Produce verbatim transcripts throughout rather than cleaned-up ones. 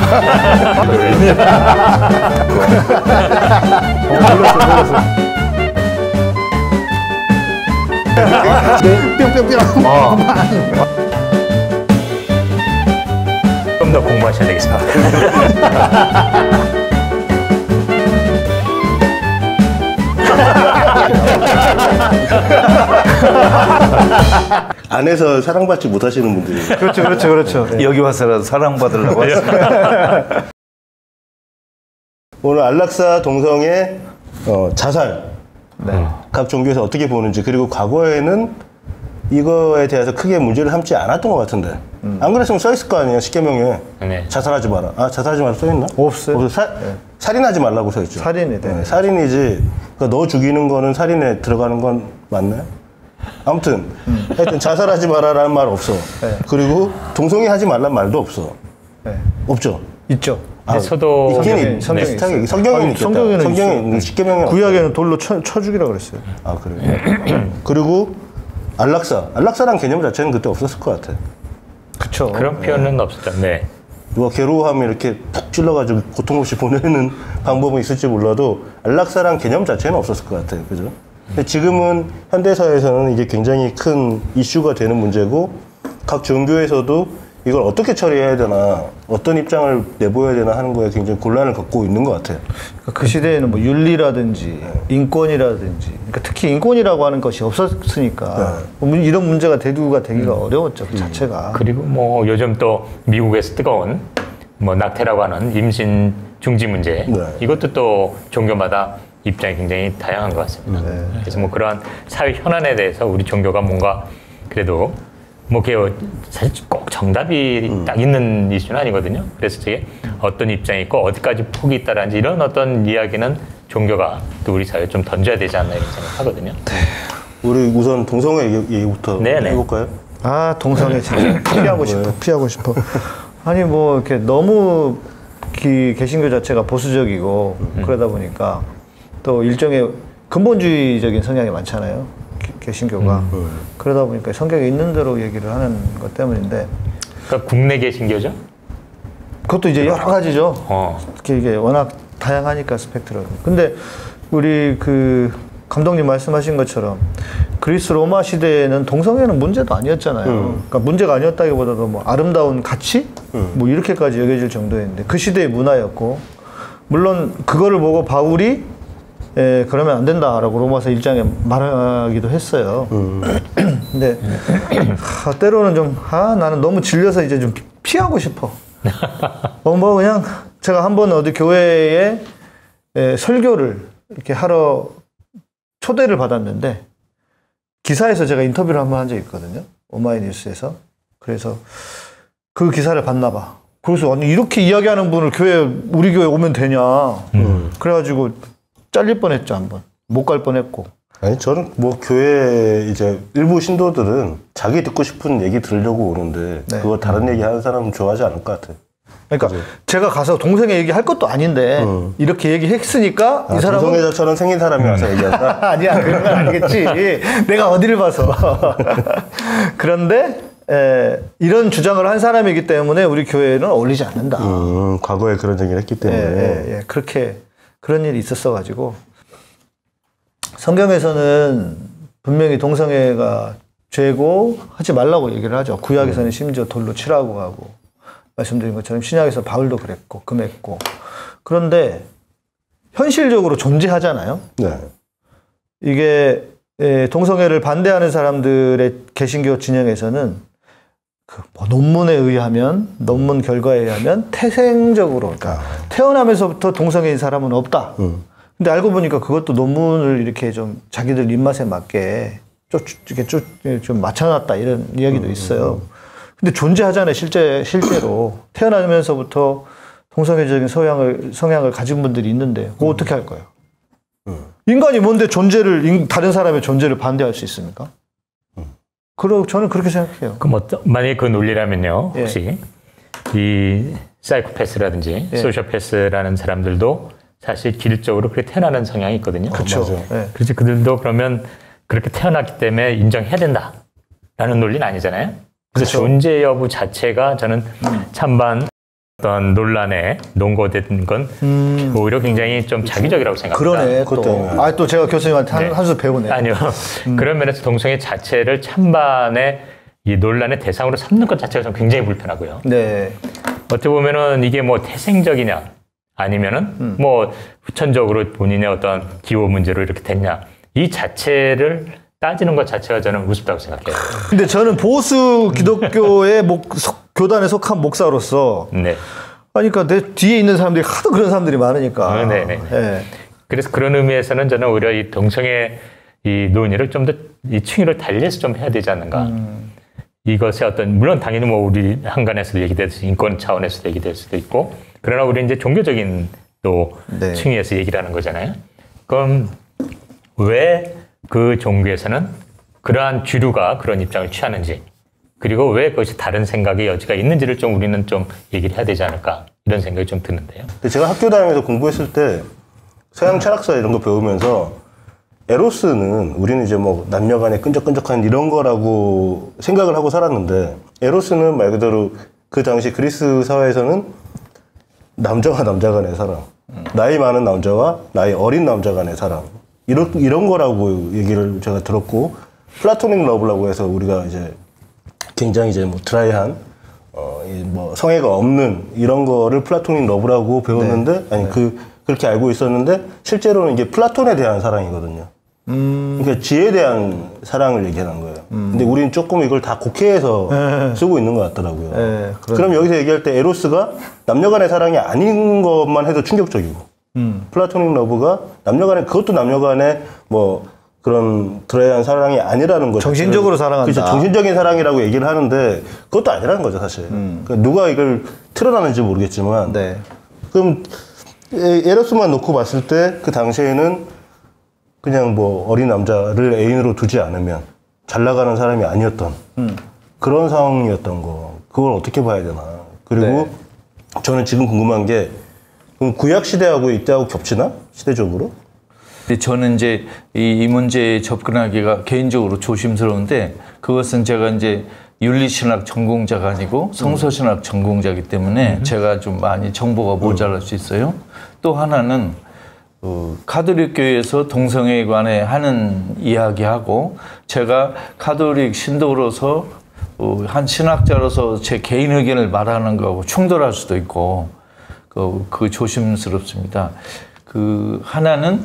몰랐어, 몰랐어. 뿅뿅뿅. 어. 좀 더 공부하셔야 되겠습니다. 안에서 사랑받지 못하시는 분들이. 그렇죠, 그렇죠, 그렇죠. 네. 여기 와서라도 사랑받으려고 왔어요. 오늘 안락사 동성애 어, 자살 네. 각 종교에서 어떻게 보는지, 그리고 과거에는 이거에 대해서 크게 문제를 삼지 않았던 것 같은데 음. 안 그랬으면 써있을 거 아니에요. 십계명에 네. 자살하지 마라. 아, 자살하지 마라 써있나? 없어요. 없어요. 사, 네. 살인하지 말라고 써있죠. 살인이 돼. 네, 살인이지. 그러니까 너 죽이는 거는 살인에 들어가는 건 맞나요? 아무튼 음. 하여튼 자살하지 마라라는 말 없어. 네. 그리고 동성애 하지 말라는 말도 없어. 네. 없죠. 있죠. 아, 저도 있긴 성경에 비슷하게 성경에는 있겠다. 성경에는 성경에 십계명에 구약에는 돌로 쳐, 쳐 죽이라 그랬어요. 아, 그래요. 그리고 안락사, 안락사란 개념 자체는 그때 없었을 것 같아. 그쵸. 그런 표현은 네. 없었죠. 네. 누가 괴로워하면 이렇게 푹 찔러가지고 고통 없이 보내는 방법은 있을지 몰라도 안락사란 개념 자체는 없었을 것 같아요. 그죠? 근데 지금은 현대사회에서는 이게 굉장히 큰 이슈가 되는 문제고, 각 종교에서도 이걸 어떻게 처리해야 되나, 어떤 입장을 내보여야 되나 하는 거에 굉장히 곤란을 겪고 있는 것 같아요. 그러니까 그 시대에는 뭐 윤리라든지 인권이라든지, 그러니까 특히 인권이라고 하는 것이 없었으니까 네. 이런 문제가 대두가 되기가 음. 어려웠죠, 그 자체가. 그리고 뭐 요즘 또 미국에서 뜨거운 뭐 낙태라고 하는 임신 중지 문제, 네. 이것도 또 종교마다 입장이 굉장히 다양한 것 같습니다. 네. 그래서 뭐 그러한 사회 현안에 대해서 우리 종교가 뭔가 그래도 뭐 그게 사실 꼭 정답이 음. 딱 있는 이슈는 아니거든요. 그래서 저게 어떤 입장이 있고 어디까지 폭이 있다라든지 이런 어떤 이야기는 종교가 또 우리 사회에 좀 던져야 되지 않나 이런 생각하거든요. 네. 우리 우선 동성애 얘기부터 네네. 해볼까요? 아, 동성애 진짜 피하고 싶어, 피하고 싶어. 아니 뭐 이렇게 너무 기, 개신교 자체가 보수적이고 음. 그러다 보니까 또 일종의 근본주의적인 성향이 많잖아요. 개신교가. 음. 그러다 보니까 성경에 있는 대로 얘기를 하는 것 때문인데. 그러니까 국내 개신교죠? 그것도 이제 여러 가지죠. 어. 이게 워낙 다양하니까 스펙트럼. 근데 우리 그 감독님 말씀하신 것처럼 그리스 로마 시대에는 동성애는 문제도 아니었잖아요. 음. 그러니까 문제가 아니었다기보다도 뭐 아름다운 가치? 음. 뭐 이렇게까지 여겨질 정도였는데 그 시대의 문화였고, 물론 그거를 보고 바울이 예, 그러면 안 된다라고 로마서 일 장에 말하기도 했어요. 음. 근데 하, 때로는 좀 아, 나는 너무 질려서 이제 좀 피하고 싶어. 어, 뭐 그냥 제가 한번 어디 교회에 예, 설교를 이렇게 하러 초대를 받았는데, 기사에서 제가 인터뷰를 한번 한 적이 있거든요. 오마이뉴스에서. 그래서 그 기사를 봤나 봐. 그래서 아니 이렇게 이야기하는 분을 교회 우리 교회 오면 되냐. 음. 그래가지고 잘릴 뻔했죠, 한번. 못 갈 뻔했고. 아니, 저는 뭐 교회 이제 일부 신도들은 자기 듣고 싶은 얘기 들으려고 오는데 네. 그거 다른 얘기 하는 사람은 좋아하지 않을 것 같아요. 그러니까 그죠? 제가 가서 동성애 얘기할 것도 아닌데 음. 이렇게 얘기했으니까 아, 이 사람은 동성애자처럼 생긴 사람이 와서 얘기한다? 아니야, 그런 건 아니겠지. 내가 어디를 봐서. 그런데 에, 이런 주장을 한 사람이기 때문에 우리 교회는 어울리지 않는다. 음, 과거에 그런 얘기를 했기 때문에. 예, 예, 예. 그렇게 그런 일이 있었어가지고 성경에서는 분명히 동성애가 죄고 하지 말라고 얘기를 하죠. 구약에서는 심지어 돌로 치라고 하고, 말씀드린 것처럼 신약에서 바울도 그랬고 금했고. 그런데 현실적으로 존재하잖아요. 네. 이게 동성애를 반대하는 사람들의 개신교 진영에서는 그 뭐 논문에 의하면, 논문 결과에 의하면 태생적으로, 그러니까 태어나면서부터 동성애인 사람은 없다. 음. 근데 알고 보니까 그것도 논문을 이렇게 좀 자기들 입맛에 맞게 좀, 이렇게 좀, 좀 맞춰놨다, 이런 이야기도 음, 있어요. 음. 근데 존재하잖아요, 실제, 실제로. 태어나면서부터 동성애적인 성향을, 성향을 가진 분들이 있는데, 그거 음. 어떻게 할 거예요? 음. 인간이 뭔데 존재를, 다른 사람의 존재를 반대할 수 있습니까? 그러, 저는 그렇게 생각해요. 그럼 어떤, 만약에 그 논리라면요, 혹시 예. 이 사이코패스라든지 예. 소시오패스라는 사람들도 사실 기질적으로 그렇게 태어나는 성향이 있거든요. 그렇죠. 예. 그렇지, 그들도 그러면 그렇게 태어났기 때문에 인정해야 된다라는 논리는 아니잖아요. 그래서 그쵸. 존재 여부 자체가 저는 찬반 어떤 논란에 논거된 건 음. 오히려 굉장히 좀 자기적이라고 생각합니다. 그러네. 또. 아, 또 제가 교수님한테 한, 네. 한 수 배우네. 아니요. 음. 그런 면에서 동성애 자체를 찬반의 이 논란의 대상으로 삼는 것 자체가 좀 굉장히 불편하고요. 네. 어찌 보면은 이게 뭐 태생적이냐 아니면은 음. 뭐 후천적으로 본인의 어떤 기호 문제로 이렇게 됐냐 이 자체를 따지는 것 자체가 저는 우습다고 생각해요. 근데 저는 보수 기독교의 목, 속, 교단에 속한 목사로서 네. 그러니까 내 뒤에 있는 사람들이 하도 그런 사람들이 많으니까. 어, 네네. 네. 그래서 그런 의미에서는 저는 오히려 이 동성애 이 논의를 좀 더 이 층위를 달리해서 좀 해야 되지 않는가. 음. 이것의 어떤 물론 당연히 뭐 우리 한간에서도 얘기될 수 인권 차원에서도 얘기될 수도 있고 그러나 우리 이제 종교적인 또 네. 층위에서 얘기를 하는 거잖아요. 그럼 왜 그 종교에서는 그러한 주류가 그런 입장을 취하는지 그리고 왜 그것이 다른 생각의 여지가 있는지를 좀 우리는 좀 얘기를 해야 되지 않을까 이런 생각이 좀 드는데요. 근데 제가 학교 다니면서 공부했을 때 서양 철학사 이런 거 배우면서 에로스는 우리는 이제 뭐 남녀간의 끈적끈적한 이런 거라고 생각을 하고 살았는데 에로스는 말 그대로 그 당시 그리스 사회에서는 남자와 남자 간의 사랑, 나이 많은 남자와 나이 어린 남자 간의 사랑 이런 이런 거라고 얘기를 제가 들었고 플라토닉 러브라고 해서 우리가 이제 굉장히 이제 뭐 드라이한 어 뭐 성애가 없는 이런 거를 플라토닉 러브라고 배웠는데 네. 아니 네. 그 그렇게 알고 있었는데 실제로는 이게 플라톤에 대한 사랑이거든요. 음. 그러니까 지에 대한 사랑을 얘기하는 거예요. 음. 근데 우리는 조금 이걸 다 곡해해서 네. 쓰고 있는 것 같더라고요. 네, 그럼 여기서 얘기할 때 에로스가 남녀간의 사랑이 아닌 것만 해도 충격적이고 음. 플라토닉 러브가 남녀간의 그것도 남녀간의 뭐 그런 드라이한 사랑이 아니라는 거죠. 정신적으로 사랑한다. 그렇죠. 정신적인 사랑이라고 얘기를 하는데 그것도 아니라는 거죠, 사실. 음. 그러니까 누가 이걸 틀어놨는지 모르겠지만. 네. 그럼 에로스만 놓고 봤을 때 그 당시에는 그냥 뭐 어린 남자를 애인으로 두지 않으면 잘 나가는 사람이 아니었던 음. 그런 상황이었던 거. 그걸 어떻게 봐야 되나. 그리고 네. 저는 지금 궁금한 게 그럼 구약 시대하고 이때하고 겹치나? 시대적으로? 저는 이제 이, 이 문제에 접근하기가 개인적으로 조심스러운데 그것은 제가 이제 윤리신학 전공자가 아니고 성서신학 전공자이기 때문에 음. 제가 좀 많이 정보가 모자랄 음. 수 있어요. 또 하나는 어, 카톨릭 교회에서 동성애에 관해 하는 이야기하고 제가 카톨릭 신도로서 어, 한 신학자로서 제 개인 의견을 말하는 거하고 충돌할 수도 있고 그, 그 조심스럽습니다. 그 하나는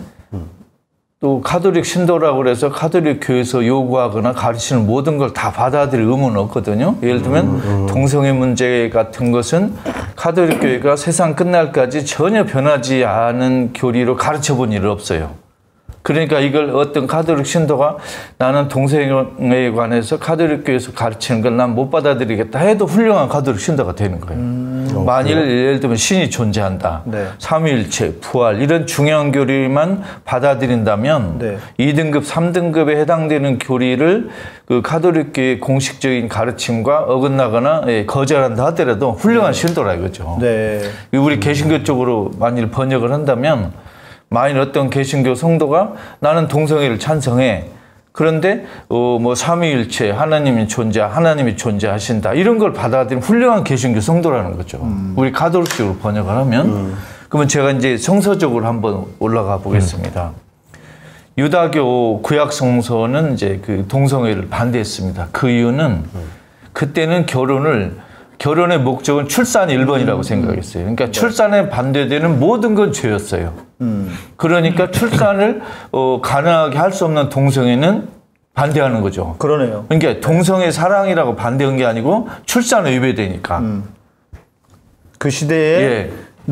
또 카톨릭 신도라고 그래서 카톨릭 교회에서 요구하거나 가르치는 모든 걸 다 받아들일 의무는 없거든요. 예를 들면 음, 음. 동성애 문제 같은 것은 카톨릭 교회가 세상 끝날까지 전혀 변하지 않은 교리로 가르쳐 본 일은 없어요. 그러니까 이걸 어떤 카톨릭 신도가 나는 동성애에 관해서 카톨릭 교회에서 가르치는 걸 난 못 받아들이겠다 해도 훌륭한 카톨릭 신도가 되는 거예요. 음, 만일 예를 들면 신이 존재한다. 네. 삼위일체, 부활 이런 중요한 교리만 받아들인다면 네. 이 등급, 삼 등급에 해당되는 교리를 그 카톨릭 교회의 공식적인 가르침과 어긋나거나 예, 거절한다 하더라도 훌륭한 네. 신도라 이거죠. 네. 우리 개신교 쪽으로 만일 번역을 한다면 만일 어떤 개신교 성도가 나는 동성애를 찬성해. 그런데 어, 뭐 삼위일체, 하나님이 존재, 하나님이 존재하신다. 이런 걸 받아들인 훌륭한 개신교 성도라는 거죠. 음. 우리 가톨릭식으로 번역을 하면. 음. 그러면 제가 이제 성서적으로 한번 올라가 보겠습니다. 음. 유다교 구약 성서는 이제 그 동성애를 반대했습니다. 그 이유는 음. 그때는 결혼을 결혼의 목적은 출산 일 번이라고 음. 생각했어요. 그러니까 네. 출산에 반대되는 모든 건 죄였어요. 음. 그러니까 출산을 어, 가능하게 할 수 없는 동성애는 반대하는 거죠. 그러네요. 그러니까 동성애 사랑이라고 반대한 게 아니고 출산을 위배되니까. 음. 그 시대에 예.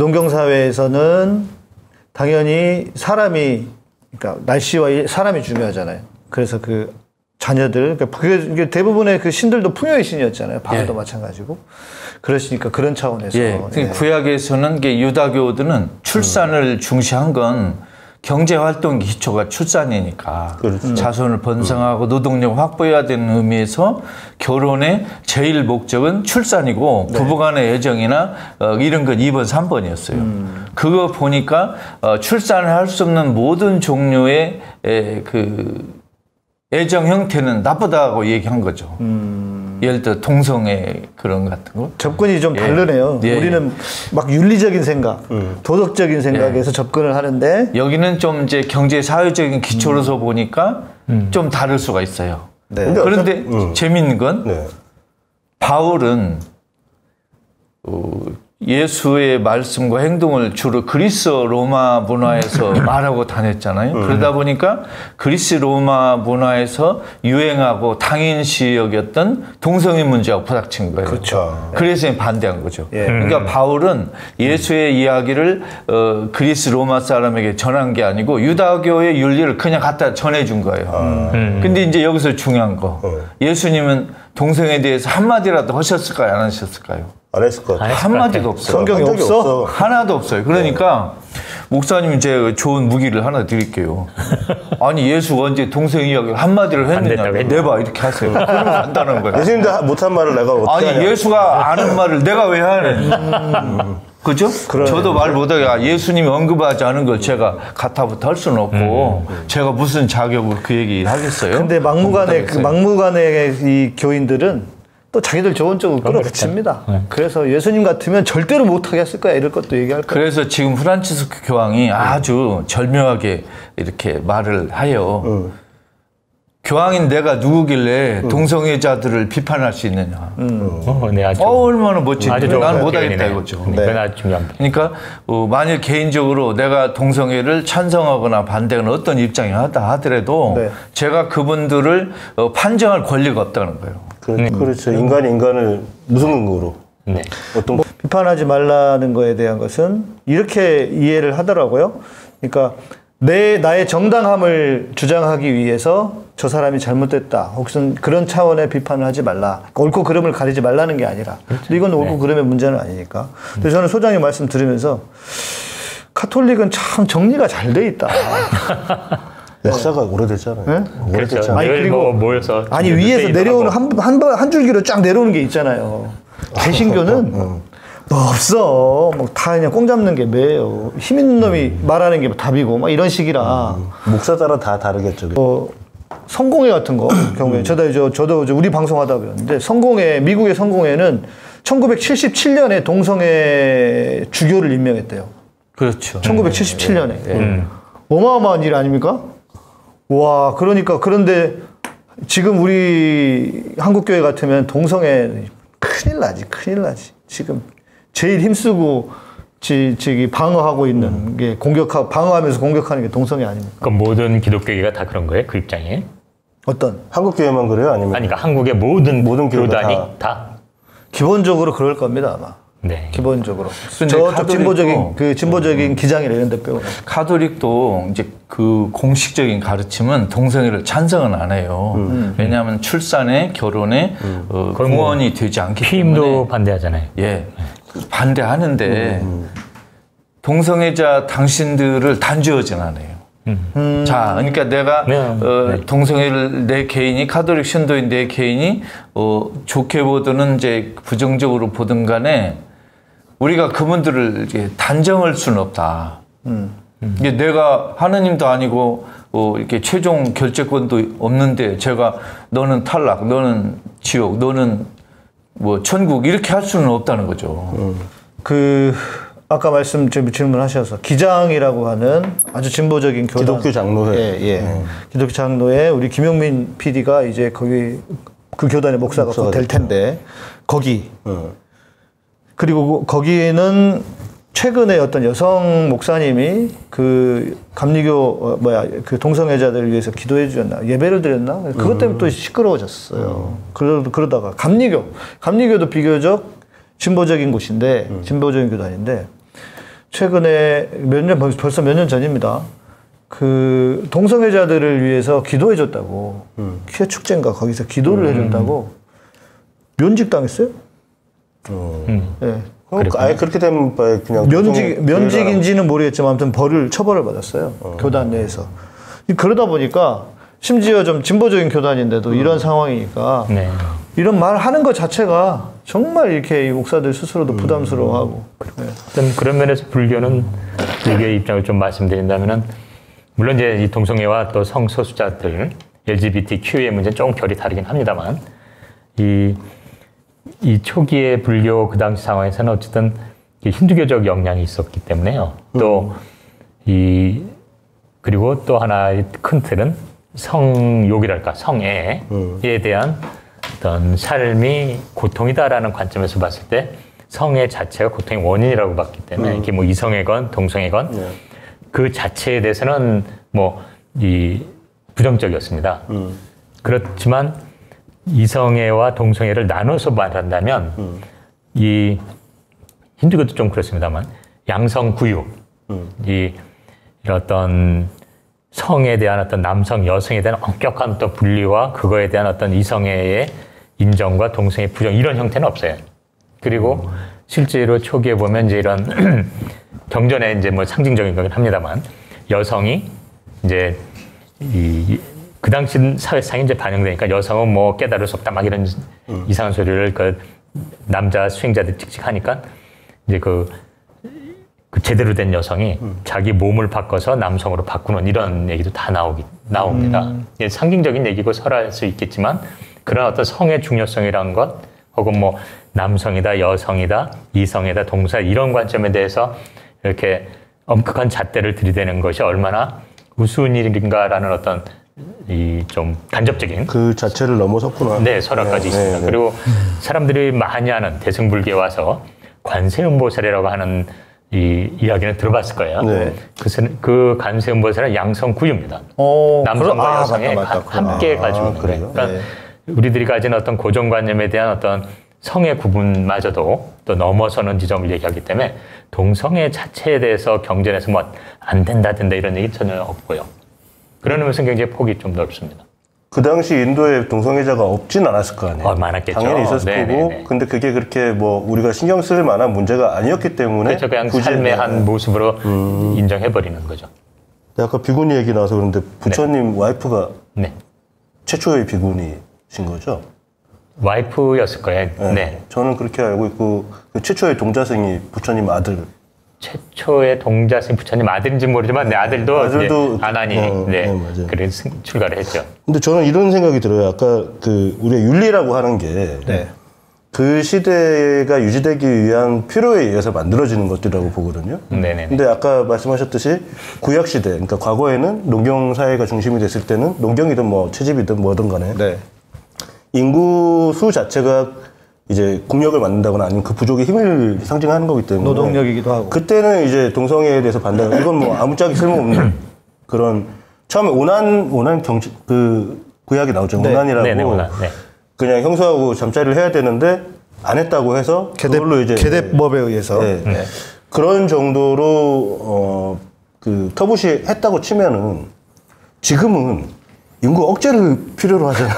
농경사회에서는 당연히 사람이, 그러니까 날씨와 사람이 중요하잖아요. 그래서 그 자녀들, 그게 대부분의 그 신들도 풍요의 신이었잖아요. 바알도 예. 마찬가지고. 그러시니까 그런 차원에서. 예. 예. 구약에서는 유다교들은 출산을 음. 중시한 건 경제 활동 기초가 출산이니까 그렇죠. 자손을 번성하고 노동력 확보해야 되는 의미에서 결혼의 제일 목적은 출산이고 네. 부부간의 애정이나 어, 이런 건 이 번, 삼 번이었어요. 음. 그거 보니까 어, 출산을 할 수 없는 모든 종류의 에, 그 애정 형태는 나쁘다고 얘기한 거죠. 음. 예를 들어 동성애 그런 같은 거. 접근이 좀 예. 다르네요. 예, 우리는 막 윤리적인 생각, 음. 도덕적인 생각에서 접근을 하는데 여기는 좀 이제 경제 사회적인 기초로서 보니까 좀 다를 수가 있어요. 네. 근데 그런데 음. 재밌는 건 네. 바울은 어, 예수의 말씀과 행동을 주로 그리스 로마 문화에서 말하고 다녔잖아요. 음. 그러다 보니까 그리스 로마 문화에서 유행하고 당연시 여겼던 동성애 문제하고 부닥친 거예요. 그렇죠. 그래서 반대한 거죠. 예. 그러니까 바울은 예수의 이야기를 어, 그리스 로마 사람에게 전한 게 아니고 유다교의 윤리를 그냥 갖다 전해준 거예요. 음. 근데 이제 여기서 중요한 거. 어. 예수님은 동성애에 대해서 한마디라도 하셨을까요? 안 하셨을까요? 안 했을 것 같아요. 한마디도 없어요. 성경에 한 적이 없어? 하나도 없어요. 그러니까 목사님 제가 좋은 무기를 하나 드릴게요. 아니 예수가 언제 동성 이야기를 한마디를 했느냐. 됐다고 했냐. 내봐 이렇게 하세요. 그러면 안다는 거예요. 예수님도 못한 말을 내가 어떻게 아니 하냐. 예수가 아는 말을 내가 왜 하네. 그죠? 저도 말 못하게 아, 예수님이 언급하지 않은 걸 제가 가타부터 할 수는 없고 제가 무슨 자격으로 그 얘기를 하겠어요? 근데 막무가내 그 못하겠어요. 막무가내 이 교인들은 또 자기들 좋은 쪽으로 끌어붙입니다. 그래서 예수님 같으면 절대로 못하게 했을 거야 이럴 것도 얘기할 거야. 그래서 지금 프란치스코 교황이 아주 절묘하게 이렇게 말을 하여 응. 교황인 내가 누구길래 동성애자들을 비판할 수 있느냐. 어, 네, 아주, 어, 얼마나 멋지지. 아주 좋은 난 못하겠다 표현이네요. 이거죠. 네. 그건 아주 중요한 표 그러니까 어, 만일 개인적으로 내가 동성애를 찬성하거나 반대하거나 어떤 입장이 하다 하더라도 네. 제가 그분들을 어, 판정할 권리가 없다는 거예요. 그, 그렇죠. 인간이 인간을 무슨 근거로? 네. 어떤 뭐 비판하지 말라는 거에 대한 것은 이렇게 이해를 하더라고요. 그러니까 내 나의 정당함을 주장하기 위해서 저 사람이 잘못됐다. 혹은 그런 차원의 비판을 하지 말라. 옳고 그름을 가리지 말라는 게 아니라. 근데 이건 옳고 그름의 문제는 아니니까. 근데 저는 소장님 말씀 들으면서 카톨릭은 참 정리가 잘 돼 있다. 역사가 오래됐잖아요. 네? 그렇죠. 오래됐잖아요. 아니, 늘 그리고- 뭐 모여서 아니 위에서 내려오는 한, 한, 번- 한 줄기로 쫙 내려오는 게 있잖아요. 개신교는 뭐 없어. 뭐 다 그냥 꽁 잡는 게 매예요. 힘 있는 놈이 말하는 게 답이고 막 이런 식이라. 목사 따라 다 다르겠죠. 어, 성공회 같은 거 경우에 저도 저, 저도 저 우리 방송하다 그랬는데 성공회 미국의 성공회는 천구백칠십칠 년에 동성애 주교를 임명했대요. 그렇죠. 천구백칠십칠 년에 음. 어마어마한 일 아닙니까? 와 그러니까 그런데 지금 우리 한국교회 같으면 동성애 큰일 나지 큰일 나지 지금 제일 힘쓰고 지, 저기 방어하고 있는 음. 게 공격하고 방어하면서 공격하는 게 동성애 아닙니까? 그 모든 기독교계가 다 그런 거예요? 그 입장에? 어떤 한국 교회만 그래요? 아니면 아니, 그러니까 한국의 모든, 모든 교회가 교단이 다- 다. 기본적으로 그럴 겁니다 아마. 네. 기본적으로 근데 저쪽 카톨릭도- 진보적인 그 진보적인 기장이나 이런 데 빼고 카톨릭도 이제 그 공식적인 가르침은 동성애를 찬성은 안 해요. 왜냐하면 출산에 결혼에 어, 그건 뭐 공헌이 되지 않기 피임도 때문에 반대하잖아요. 예 반대하는데 동성애자 당신들을 단죄하진 않아요. 자, 그러니까 내가 네, 어, 네. 동성애를 내 개인이 카톨릭 신도인 내 개인이 어, 좋게 보든 이제 부정적으로 보든 간에 우리가 그분들을 이제 단정할 수는 없다. 이게 내가 하느님도 아니고 어, 이렇게 최종 결재권도 없는데 제가 너는 탈락, 너는 지옥, 너는 뭐 천국 이렇게 할 수는 없다는 거죠. 그 아까 말씀 좀 질문하셔서 기장이라고 하는 아주 진보적인 교단 기독교 장로회. 예, 예. 기독교 장로회 우리 김용민 피디가 이제 거기 그 교단의 목사가 목사가 될 됐죠. 텐데 거기 어. 그리고 거기는 최근에 어떤 여성 목사님이 그 감리교 어, 뭐야 그 동성애자들을 위해서 기도해 주셨나 예배를 드렸나 그것 때문에 또 시끄러워졌어요. 그러, 그러다가 감리교 감리교도 비교적 진보적인 곳인데 진보적인 교단인데 최근에 몇 년 벌써 몇 년 전입니다. 그 동성애자들을 위해서 기도해 줬다고 퀴어 축제인가 거기서 기도를 해준다고 면직당했어요. 어. 음. 예. 그럼 아예 그렇게 되면 그냥 면직 보통 면직인지는 모르겠지만 아무튼 벌을 처벌을 받았어요. 교단 내에서. 그러다 보니까 심지어 좀 진보적인 교단인데도 이런 상황이니까 네. 이런 말 하는 것 자체가 정말 이렇게 이 목사들 스스로도 부담스러워하고. 네. 어떤 그런 면에서 불교는 불교의 입장을 좀 말씀드린다면은 물론 이제 이 동성애와 또 성소수자들 엘지비티큐의 문제는 조금 결이 다르긴 합니다만 이, 이 초기의 불교 그 당시 상황에서는 어쨌든 힌두교적 영향이 있었기 때문에요. 또 이 그리고 또 하나의 큰 틀은 성욕이랄까 성애에 음. 대한 어떤 삶이 고통이다라는 관점에서 봤을 때 성애 자체가 고통의 원인이라고 봤기 때문에 음. 이게 뭐 이성애건 동성애건 네. 그 자체에 대해서는 뭐 이 부정적이었습니다. 음. 그렇지만 이성애와 동성애를 나눠서 말한다면 음. 이 힌두교도 좀 그렇습니다만 양성구유 음. 이 이런 어떤 성에 대한 어떤 남성 여성에 대한 엄격한 어떤 분리와 그거에 대한 어떤 이성애의 인정과 동성애 부정 이런 형태는 없어요. 그리고 실제로 초기에 보면 이제 이런 경전에 이제 뭐 상징적인 거긴 합니다만 여성이 이제 이 그 당시 사회상이 이제 반영되니까 여성은 뭐 깨달을 수 없다 막 이런 음. 이상한 소리를 그 남자 수행자들 찍찍하니까 이제 그, 그 제대로 된 여성이 음. 자기 몸을 바꿔서 남성으로 바꾸는 이런 얘기도 다 나오기 나옵니다. 음. 이게 상징적인 얘기고 설할 수 있겠지만 그런 어떤 성의 중요성이라는 것 혹은 뭐 남성이다 여성이다 이성이다 동사 이런 관점에 대해서 이렇게 엄격한 잣대를 들이대는 것이 얼마나 우스운 일인가라는 어떤 이 좀 간접적인 그 자체를 넘어섰구나. 네, 설화까지 네, 있습니다. 네, 네. 그리고 사람들이 많이 하는 대승불교에 와서 관세음보살이라고 하는 이 이야기는 들어봤을 거예요. 네. 그, 그 관세음보살은 양성구유입니다. 어, 남성과 그럼- 아, 여성의 맞다, 맞다. 하- 함께 아, 가지고 있는 그래요? 거예요. 그러니까 네. 우리들이 가진 어떤 고정관념에 대한 어떤 성의 구분마저도 또 넘어서는 지점을 얘기하기 때문에 동성애 자체에 대해서 경전에서 뭐 안 된다 된다 이런 얘기 전혀 없고요. 그런 의미에서 굉장히 폭이 좀 넓습니다. 그 당시 인도에 동성애자가 없진 않았을 거 아니에요. 어, 많았겠죠. 당연히 있었을 네네네. 거고, 근데 그게 그렇게 뭐 우리가 신경 쓸 만한 문제가 아니었기 때문에 그렇죠. 그냥 굳이 삶의 뭐- 한 모습으로 인정해버리는 거죠. 아까 비구니 얘기 나와서 그런데 부처님 와이프가 네. 최초의 비구니신 거죠? 와이프였을 거예요. 네. 저는 그렇게 알고 있고 그 최초의 동자승이 부처님 아들. 최초의 동자승 부처님 아들인지 모르지만 내 아들도, 아들도 이제 아난이 어, 네. 네, 맞아요. 그래 승- 출가를 했죠. 근데 저는 이런 생각이 들어요. 아까 그 우리가 윤리라고 하는 게 네. 그 시대가 유지되기 위한 필요에 의해서 만들어지는 것들이라고 보거든요. 네네. 근데 아까 말씀하셨듯이 구약 시대, 그러니까 과거에는 농경 사회가 중심이 됐을 때는 농경이든 뭐 채집이든 뭐든 간에 네. 인구 수 자체가 이제 국력을 만든다거나 아니면 그 부족의 힘을 상징하는 거기 때문에 노동력이기도 하고. 그때는 이제 동성애에 대해서 반대. 이건 뭐 아무짝에 쓸모없는 그런 처음에 오난 오난 경치 그 구약이 나오죠. 네. 오난이라고 네네, 오난. 네. 그냥 형수하고 잠자리를 해야 되는데 안 했다고 해서 계대, 그걸로 이제 계대법에 의해서. 네. 네. 그런 정도로 어, 그 터부시 했다고 치면은 지금은 인구 억제를 필요로 하잖아.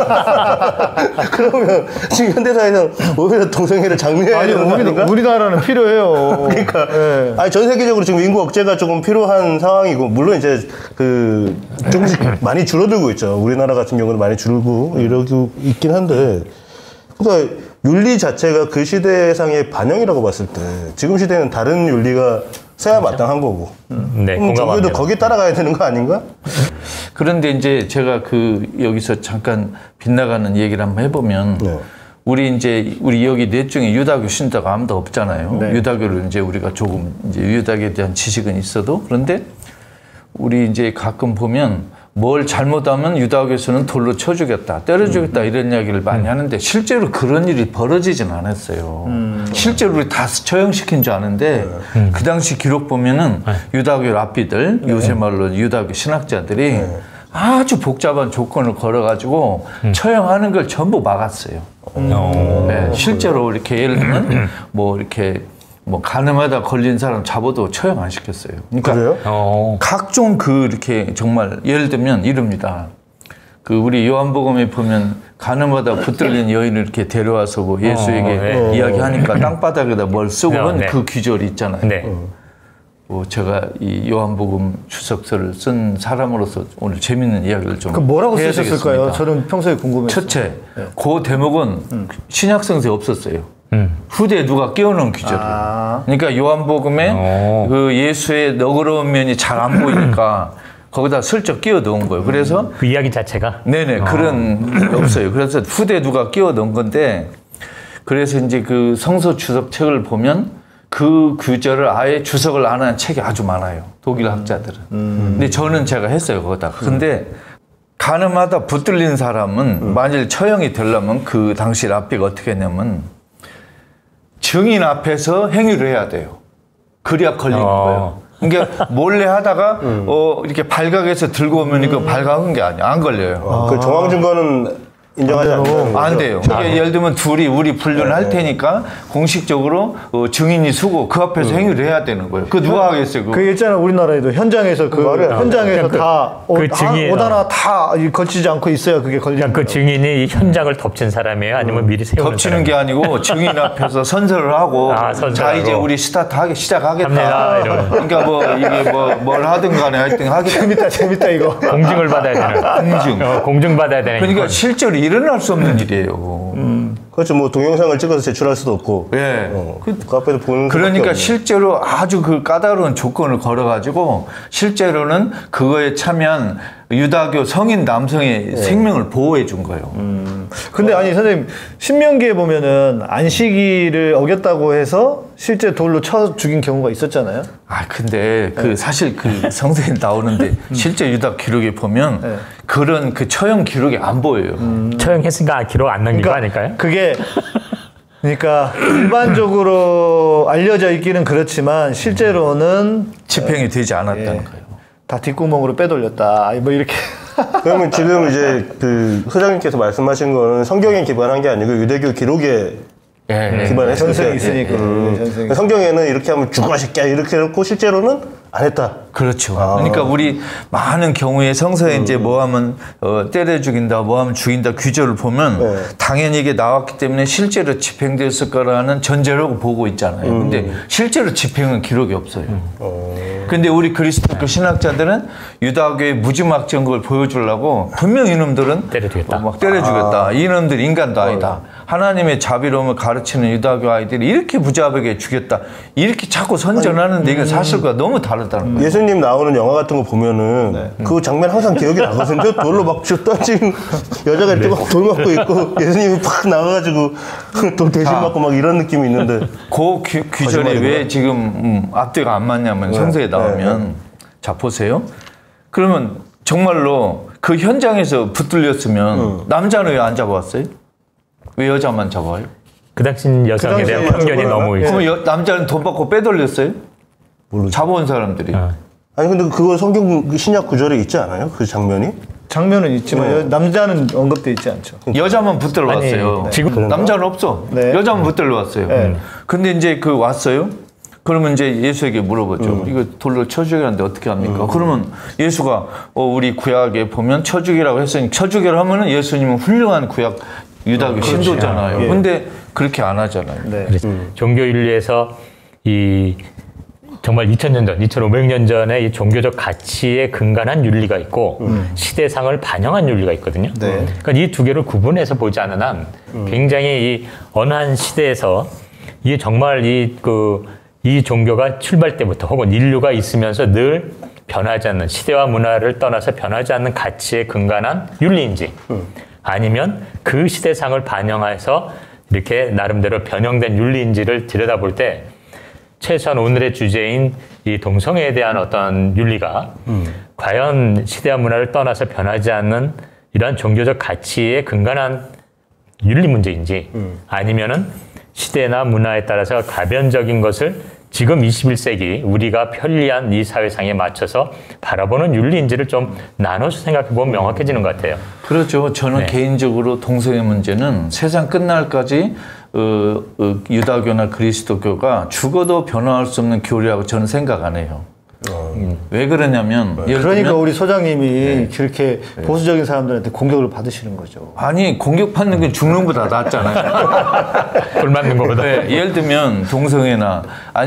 그러면 지금 현대사회는 오히려 동성애를 장려해야 아니, 되는 거 우리, 아닌가? 우리나라는 필요해요. 그러니까 네. 아니 전 세계적으로 지금 인구 억제가 조금 필요한 상황이고 물론 이제 그 조금씩 많이 줄어들고 있죠. 우리나라 같은 경우는 많이 줄고 이러고 있긴 한데 그러니까 윤리 자체가 그 시대상의 반영이라고 봤을 때 지금 시대는 다른 윤리가 써야 마땅한 거고. 네, 그럼 종교도 공감합니다. 거기 따라가야 되는 거 아닌가? 그런데 이제 제가 그 여기서 잠깐 빗나가는 얘기를 한번 해보면 네. 우리 이제 우리 여기 넷 중에 유다교 신자가 아무도 없잖아요. 네. 유다교를 이제 우리가 조금 이제 유다교에 대한 지식은 있어도 그런데 우리 이제 가끔 보면 뭘 잘못하면 유다교에서는 돌로 쳐 죽였다, 때려 죽였다 이런 이야기를 많이 하는데 실제로 그런 일이 벌어지진 않았어요. 음. 실제로 우리 다 처형시킨 줄 아는데 그 당시 기록 보면은 유다교 랍비들, 요새 말로 유다교 신학자들이 아주 복잡한 조건을 걸어가지고 처형하는 걸 전부 막았어요. 네, 실제로 이렇게 예를 들면 뭐 이렇게 뭐 가늠하다 걸린 사람 잡아도 처형 안 시켰어요. 그러니까 그래요? 어, 각종 그 이렇게 정말 예를 들면 이럽니다. 그 우리 요한복음에 보면 가늠하다 붙들린 여인을 이렇게 데려와서 뭐 예수에게 어, 네. 이야기하니까 땅바닥에다 뭘 쓰고 한 네. 그 귀절이 있잖아요. 네. 뭐 제가 이 요한복음 추석서를 쓴 사람으로서 오늘 재밌는 이야기를 좀 그 뭐라고 해야 쓰셨을까요? 되겠습니다. 저는 평소에 궁금했어요. 첫째, 그 대목은 신약성서에 없었어요. 음. 후대에 누가 끼워놓은 귀절이에요. 아. 그러니까 요한복음에 어. 그 예수의 너그러운 면이 잘 안 보이니까 거기다 슬쩍 끼워 넣은 거예요. 그래서 그 이야기 자체가 네네 아. 그런 게 없어요. 그래서 후대 누가 끼워 넣은 건데 그래서 이제 그 성서 주석 책을 보면 그 규절을 아예 주석을 안 하는 책이 아주 많아요. 독일 학자들은. 음. 근데 저는 제가 했어요 거기다. 근데 가늠하다 붙들린 사람은 음. 만일 처형이 되려면 그 당시 랍비가 어떻게 했냐면 증인 앞에서 행위를 해야 돼요. 그래야 걸리는 어. 거예요. 그러니까 몰래 하다가 음. 어, 이렇게 발각해서 들고 오면 이거 음. 발각한 게 아니야. 안 걸려요. 아. 그 정황 증거는 인정하지 않는 안 돼요. 그러니까 예를 들면 둘이 우리 분류를 할 테니까 공식적으로 어, 증인이 서고 그 앞에서 음. 행위를 해야 되는 거예요. 그 누가 하겠어요? 그거? 그 있잖아 우리나라에도 현장에서 그, 그 현장에서 그, 다 그, 그 증인 오다나 다 걸치지 않고 있어야 그게 걸리는 그 증인이 이 현장을 덮친 사람이에요? 아니면 음. 미리 세우는 덮치는 사람이에요? 게 아니고 증인 앞에서 선서를 하고 아, 자 이제 우리 스타트 하기 시작하겠다. 합니다, 이러면. 그러니까 뭐 이게 뭐 뭘 하든 간에 하여튼 하기 재밌다 재밌다 이거. 공증을 받아야 되는 공증. 어, 공증 받아야 되는 그러니까 이건. 실제로 일어날 수 없는 일이에요. 음. 그렇죠. 뭐 동영상을 찍어서 제출할 수도 없고. 예. 어, 그, 그 앞에서 보는. 그러니까 실제로 아주 그 까다로운 조건을 걸어가지고 실제로는 그거에 참여한 유다교 성인 남성의 네. 생명을 보호해 준 거예요. 음. 근데 아니 선생님 신명기에 보면은 안식일을 어겼다고 해서 실제 돌로 쳐 죽인 경우가 있었잖아요. 아 근데 그 네. 사실 그 성서에 나오는데 실제 유다 기록에 보면 네. 그런 그 처형 기록이 안 보여요. 음. 처형했으니까 기록 안 남긴 그러니까 거 아닐까요? 그게 그러니까 일반적으로 알려져 있기는 그렇지만 실제로는 집행이 되지 않았다는 예. 거예요. 다 뒷구멍으로 빼돌렸다. 뭐 이렇게. 그러면 지금 이제 그 소장님께서 말씀하신 거는 성경에 기반한 게 아니고 유대교 기록에 예, 기반했을 전생이 때. 있으니까. 음. 전생이. 성경에는 이렇게 하면 죽어라 새끼야 이렇게 해놓고 실제로는 안 했다. 그렇죠. 아. 그러니까 우리 많은 경우에 성서에 음. 이제 뭐 하면 어, 때려 죽인다, 뭐 하면 죽인다 규절을 보면 네. 당연히 이게 나왔기 때문에 실제로 집행됐을 거라는 전제라고 보고 있잖아요. 음. 근데 실제로 집행은 기록이 없어요. 음. 어. 근데 우리 그리스도교 신학자들은 유다교의 무지막 증거를 보여주려고 분명 이놈들은 때려주겠다. 어, 막 때려주겠다. 아. 이놈들 인간도 아니다. 하나님의 자비로움을 가르치는 유다교 아이들이 이렇게 무자비하게 죽였다. 이렇게 자꾸 선전하는데 이건 사실과 음. 너무 다르다는 거예요. 예수님 나오는 영화 같은 거 보면은 네. 그 장면 항상 기억이 나거든요. 돌로 막 던진 여자가 이렇게 막 돌 맞고 있고 예수님이 팍 나와가지고 돌 대신 맞고 막 이런 느낌이 있는데 그 규, 규절이 왜 지금 음, 앞뒤가 안 맞냐면 네. 성서에 나오면 네. 자 보세요. 그러면 정말로 그 현장에서 붙들렸으면 음. 남자는 왜 안 잡아왔어요? 왜 여자만 잡아요? 그 당시 여성에 그 대한 편견이 너무 있어요. 그럼 여, 남자는 돈 받고 빼돌렸어요? 모르죠. 잡아온 사람들이. 어. 아니 근데 그거 성경 신약 구절에 있지 않아요? 그 장면이? 장면은 있지만 네. 여, 남자는 언급돼 있지 않죠. 여자만 붙들러 아니, 왔어요. 네. 지금 남자는 없어. 네. 여자만 붙들러 왔어요. 네. 근데 이제 그 왔어요. 그러면 이제 예수에게 물어보죠. 음. 이거 돌로 쳐 죽이라는데 어떻게 합니까? 음. 그러면 예수가 어, 우리 구약에 보면 쳐 죽이라고 했으니 쳐 죽이라 하면은 예수님은 훌륭한 구약 유다교 음, 신도잖아요. 예. 근데 그렇게 안 하잖아요. 네. 음. 종교윤리에서 이 정말 이천 년 전, 이천오백 년 전에 이 종교적 가치에 근간한 윤리가 있고 음. 시대상을 반영한 윤리가 있거든요. 네. 그러니까 이 두 개를 구분해서 보지 않는 한 음. 굉장히 이 어느 한 시대에서 이게 정말 이 그 이 종교가 출발 때부터 혹은 인류가 있으면서 늘 변하지 않는 시대와 문화를 떠나서 변하지 않는 가치에 근간한 윤리인지 음. 아니면 그 시대상을 반영해서 이렇게 나름대로 변형된 윤리인지를 들여다볼 때 최소한 오늘의 주제인 이 동성애에 대한 어떤 윤리가 음. 과연 시대와 문화를 떠나서 변하지 않는 이러한 종교적 가치에 근간한 윤리 문제인지 음. 아니면은 시대나 문화에 따라서 가변적인 것을 지금 이십일 세기 우리가 편리한 이 사회상에 맞춰서 바라보는 윤리인지를 좀 나눠서 생각해보면 명확해지는 것 같아요. 그렇죠. 저는 네. 개인적으로 동성애 문제는 세상 끝날까지 어, 어, 유다교나 그리스도교가 죽어도 변화할 수 없는 교리라고 저는 생각 안 해요. 음. 왜 그러냐면 네. 그러니까 들면, 우리 소장님이 네. 그렇게 네. 보수적인 사람들한테 공격을 받으시는 거죠. 아니 공격받는 게 죽는 것보다 낫잖아요. 돌 맞는 것보다. 네. 예를 들면 동성애나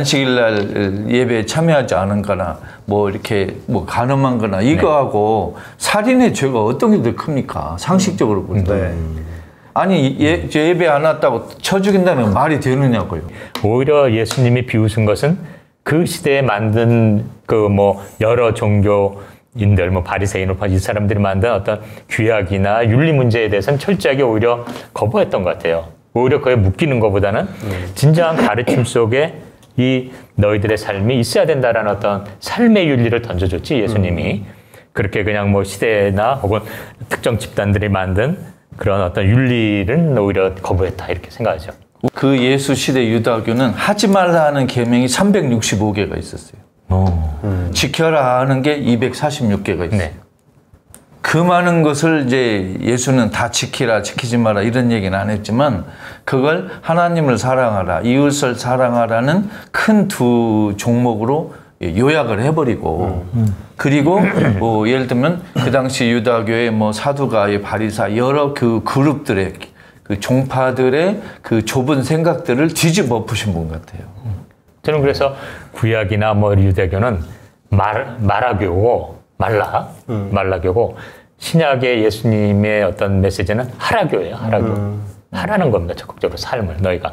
안식일날 예배에 참여하지 않은 거나 뭐 이렇게 뭐 간음한 거나 이거하고 네. 살인의 죄가 어떤 게 더 큽니까? 상식적으로 볼 때. 네. 아니 예, 예배 안 왔다고 쳐 죽인다는 건 말이 되느냐고요. 오히려 예수님이 비웃은 것은 그 시대에 만든 그 뭐 여러 종교 인들, 뭐 바리새인을 이 사람들이 만든 어떤 규약이나 윤리 문제에 대해서는 철저하게 오히려 거부했던 것 같아요. 오히려 그에 묶이는 것보다는 음. 진정한 가르침 속에 이 너희들의 삶이 있어야 된다라는 어떤 삶의 윤리를 던져줬지 예수님이. 음. 그렇게 그냥 뭐 시대나 혹은 특정 집단들이 만든 그런 어떤 윤리를 오히려 거부했다 이렇게 생각하죠. 그 예수 시대 유다교는 하지 말라 하는 계명이 삼백육십오 개가 있었어요. 음. 지켜라 하는 게 이백사십육 개가 있어요. 네. 그 많은 것을 이제 예수는 다 지키라, 지키지 마라 이런 얘기는 안 했지만 그걸 하나님을 사랑하라, 이웃을 사랑하라는 큰 두 종목으로 요약을 해버리고 음. 음. 그리고 뭐 예를 들면 그 당시 유다교의 뭐 사두가의 바리사 여러 그 그룹들의 그 종파들의 그 좁은 생각들을 뒤집어 엎으신 분 같아요. 저는 그래서 구약이나 뭐 유대교는 말, 말라교고 말라 음. 말라교고 신약의 예수님의 어떤 메시지는 하라교예요. 하라교. 음. 하라는 겁니다. 적극적으로 삶을 너희가.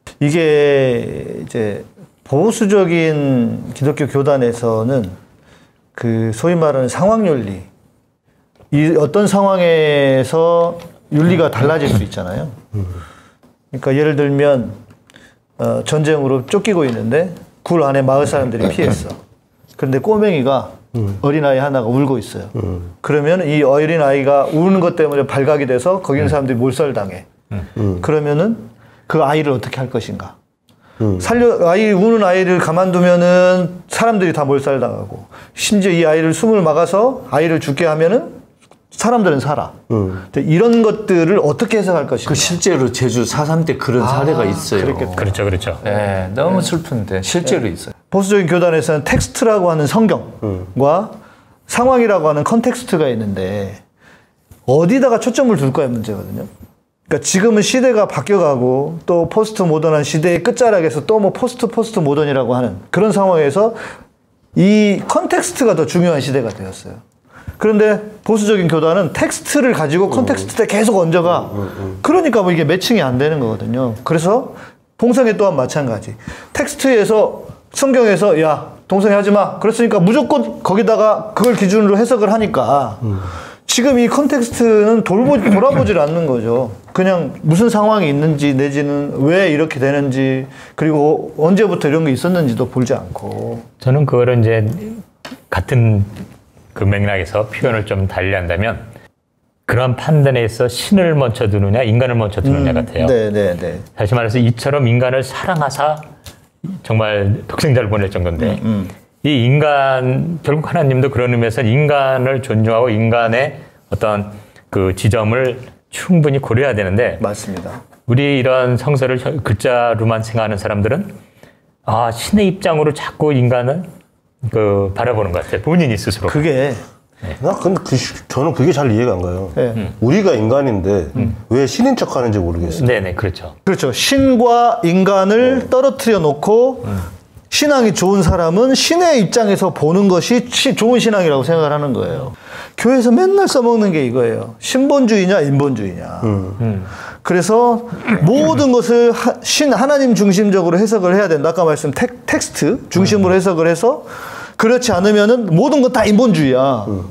이게 이제 보수적인 기독교 교단에서는 그 소위 말하는 상황윤리, 이 어떤 상황에서 윤리가 달라질 수 있잖아요. 그러니까 예를 들면 어, 전쟁으로 쫓기고 있는데 굴 안에 마을 사람들이 피했어. 그런데 꼬맹이가 음. 어린아이 하나가 울고 있어요. 음. 그러면 이 어린아이가 우는 것 때문에 발각이 돼서 거기 있는 사람들이 몰살당해. 음. 그러면은 그 아이를 어떻게 할 것인가? 음. 살려, 아이, 우는 아이를 가만두면은 사람들이 다 몰살당하고, 심지어 이 아이를 숨을 막아서 아이를 죽게 하면은 사람들은 살아. 음. 이런 것들을 어떻게 해석할 것인가? 그 실제로 제주 사 삼 때 그런 아, 사례가 있어요. 그렇겠다. 그렇죠, 그렇죠. 네, 너무 네. 슬픈데 실제로 네. 있어요. 보수적인 교단에서는 텍스트라고 하는 성경과 음. 상황이라고 하는 컨텍스트가 있는데 어디다가 초점을 둘 거야 문제거든요. 그러니까 지금은 시대가 바뀌어가고 또 포스트 모던한 시대의 끝자락에서 또 뭐 포스트 포스트 모던이라고 하는 그런 상황에서 이 컨텍스트가 더 중요한 시대가 되었어요. 그런데 보수적인 교단은 텍스트를 가지고 컨텍스트에 계속 얹어가. 그러니까 뭐 이게 매칭이 안 되는 거거든요. 그래서 동성애 또한 마찬가지. 텍스트에서 성경에서 야 동성애 하지 마. 그랬으니까 무조건 거기다가 그걸 기준으로 해석을 하니까 지금 이 컨텍스트는 돌보, 돌아보질 않는 거죠. 그냥 무슨 상황이 있는지 내지는 왜 이렇게 되는지 그리고 언제부터 이런 게 있었는지도 보지 않고. 저는 그거를 이제 같은 그 맥락에서 표현을 좀 달리한다면 그런 판단에서 신을 먼저 두느냐 인간을 먼저 두느냐 음, 같아요. 네, 네, 네. 다시 말해서 이처럼 인간을 사랑하사 정말 독생자를 보낼 정도인데 음, 음. 이 인간 결국 하나님도 그런 의미에서 인간을 존중하고 인간의 어떤 그 지점을 충분히 고려해야 되는데 맞습니다. 우리 이런 성서를 글자로만 생각하는 사람들은 아 신의 입장으로 자꾸 인간을 그 바라보는 것 같아요. 본인이 스스로. 그게 네. 나 근데 그, 저는 그게 잘 이해가 안 가요. 네. 음. 우리가 인간인데 음. 왜 신인 척하는지 모르겠어요. 네네 그렇죠. 그렇죠. 신과 인간을 네. 떨어뜨려 놓고 음. 신앙이 좋은 사람은 신의 입장에서 보는 것이 시, 좋은 신앙이라고 생각을 하는 거예요. 교회에서 맨날 써먹는 게 이거예요. 신본주의냐 인본주의냐. 음. 음. 그래서 모든 것을 하, 신 하나님 중심적으로 해석을 해야 된다. 아까 말씀 텍, 텍스트 중심으로 해석을 해서 그렇지 않으면은 모든 건 다 인본주의야. 음.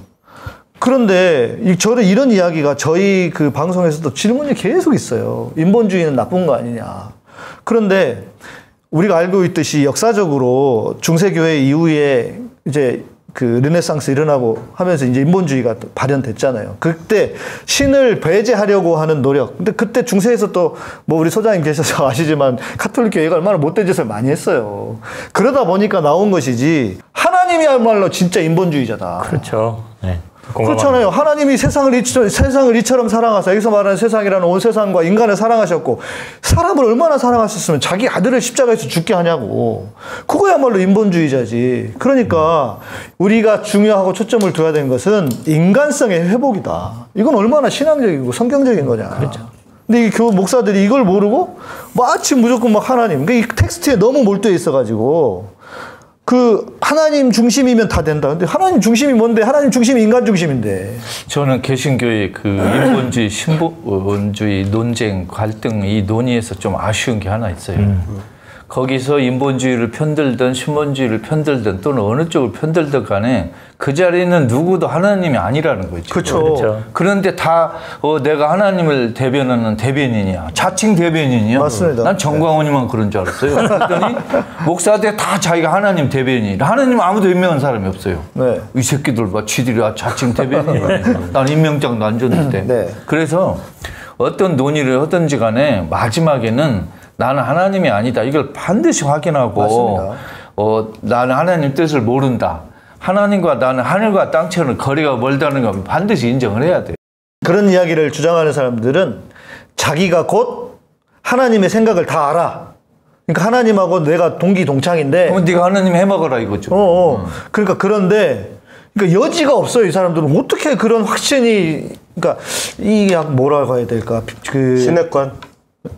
그런데 이, 저는 이런 이야기가 저희 그 방송에서도 질문이 계속 있어요. 인본주의는 나쁜 거 아니냐. 그런데 우리가 알고 있듯이 역사적으로 중세교회 이후에 이제 그 르네상스 일어나고 하면서 이제 인본주의가 발현됐잖아요. 그때 신을 배제하려고 하는 노력. 근데 그때 중세에서 또 뭐 우리 소장님 계셔서 아시지만 카톨릭 교회가 얼마나 못된 짓을 많이 했어요. 그러다 보니까 나온 것이지 하나님이야말로 진짜 인본주의자다. 그렇죠. 네. 그렇잖아요. 하나님이 세상을 이처럼, 세상을 이처럼 사랑하사 여기서 말하는 세상이라는 온 세상과 인간을 사랑하셨고 사람을 얼마나 사랑하셨으면 자기 아들을 십자가에서 죽게 하냐고. 그거야말로 인본주의자지. 그러니까 우리가 중요하고 초점을 둬야 되는 것은 인간성의 회복이다. 이건 얼마나 신앙적이고 성경적인 거냐. 그렇죠. 근데 이 교 목사들이 이걸 모르고 마치 무조건 막 하나님. 그러니까 이 텍스트에 너무 몰두해 있어가지고 그 하나님 중심이면 다 된다. 근데 하나님 중심이 뭔데? 하나님 중심이 인간 중심인데. 저는 개신교의 그 인본주의, 신본주의 논쟁, 갈등 이 논의에서 좀 아쉬운 게 하나 있어요. 음. 거기서 인본주의를 편들든 신본주의를 편들든 또는 어느 쪽을 편들든 간에 그 자리에 있는 누구도 하나님이 아니라는 거죠. 그렇죠. 그렇죠. 그런데 다 어, 내가 하나님을 대변하는 대변인이야. 자칭 대변인이야. 맞습니다. 난 정광훈이만 그런 줄 알았어요. 그랬더니 목사들 다 자기가 하나님 대변인. 하나님 아무도 임명한 사람이 없어요. 네. 이 새끼들 봐. 지들이 자칭 대변인. 난 임명장도 안 줬는데. 네. 그래서 어떤 논의를 하든지 간에 마지막에는 나는 하나님이 아니다. 이걸 반드시 확인하고 맞습니다. 어, 나는 하나님 뜻을 모른다. 하나님과 나는 하늘과 땅처럼 거리가 멀다는 걸 반드시 인정을 해야 돼요. 그런 이야기를 주장하는 사람들은 자기가 곧 하나님의 생각을 다 알아. 그러니까 하나님하고 내가 동기 동창인데. 그럼 네가 하나님 해먹어라 이거죠. 어, 어. 그러니까 그런데 그러니까 여지가 없어요. 이 사람들은 어떻게 그런 확신이 그러니까 이게 뭐라고 해야 될까? 그 신핵관.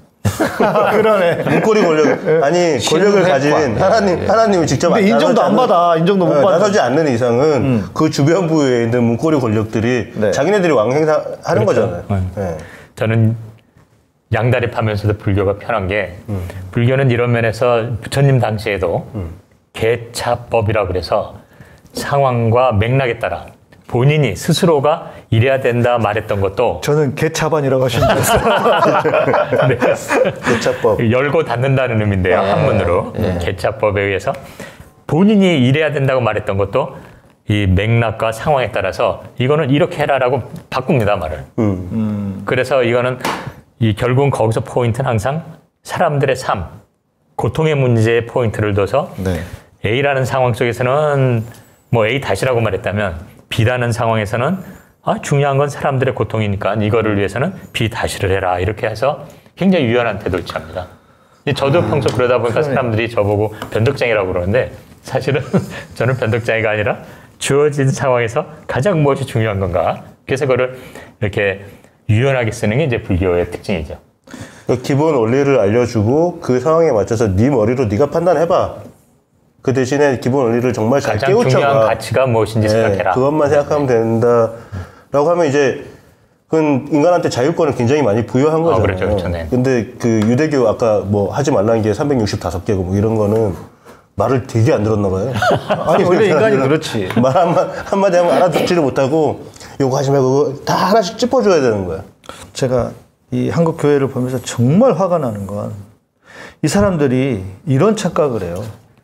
그러네. 문고리 권력 아니 권력을 가진 하나님 하나님이 직접 근데 인정도 안 받아. 인정도 못 어, 받아. 나서지 않는 이상은 음. 그 주변 부에 있는 문고리 권력들이 네. 자기네들이 왕행사하는 그렇죠. 거잖아요. 네. 네. 저는 양다리 파면서도 불교가 편한 게 음. 불교는 이런 면에서 부처님 당시에도 음. 개차법이라고 그래서 상황과 맥락에 따라 본인이 스스로가 이래야 된다 말했던 것도 저는 개차반이라고 하시는 줄 알았어요. 네. 개차법 열고 닫는다는 의미인데요. 네. 한문으로 네. 개차법에 의해서 본인이 이래야 된다고 말했던 것도 이 맥락과 상황에 따라서 이거는 이렇게 해라라고 바꿉니다 말을. 음. 음. 그래서 이거는 이 결국은 거기서 포인트는 항상 사람들의 삶, 고통의 문제에 포인트를 둬서 네. A라는 상황 속에서는 뭐 A 다시라고 말했다면 B라는 상황에서는 아, 중요한 건 사람들의 고통이니까 이거를 위해서는 B 다시를 해라 이렇게 해서 굉장히 유연한 태도를 취합니다. 저도 음, 평소 그러다 보니까 그러네. 사람들이 저보고 변덕쟁이라고 그러는데 사실은 저는 변덕쟁이가 아니라 주어진 상황에서 가장 무엇이 중요한 건가 그래서 그거를 이렇게 유연하게 쓰는 게 이제 불교의 특징이죠. 기본 원리를 알려주고 그 상황에 맞춰서 네 머리로 네가 판단해봐. 그 대신에 기본 원리를 정말 잘 가장 깨우쳐봐. 중요한 가치가 무엇인지 네, 생각해라. 그것만 생각하면 된다라고 하면 이제 그건 인간한테 자유권을 굉장히 많이 부여한 거잖아요. 어, 그렇죠, 그렇죠. 네. 근데 그 유대교 아까 뭐 하지 말라는 게 삼백육십오 개고 뭐 이런 거는 말을 되게 안 들었나 봐요. 아니 원래 인간이 그렇지. 말 한마, 한마디 하면 알아듣지를 못하고 요거 하지 말고 그거 다 하나씩 짚어줘야 되는 거야. 제가 이 한국 교회를 보면서 정말 화가 나는 건 이 사람들이 이런 착각을 해요.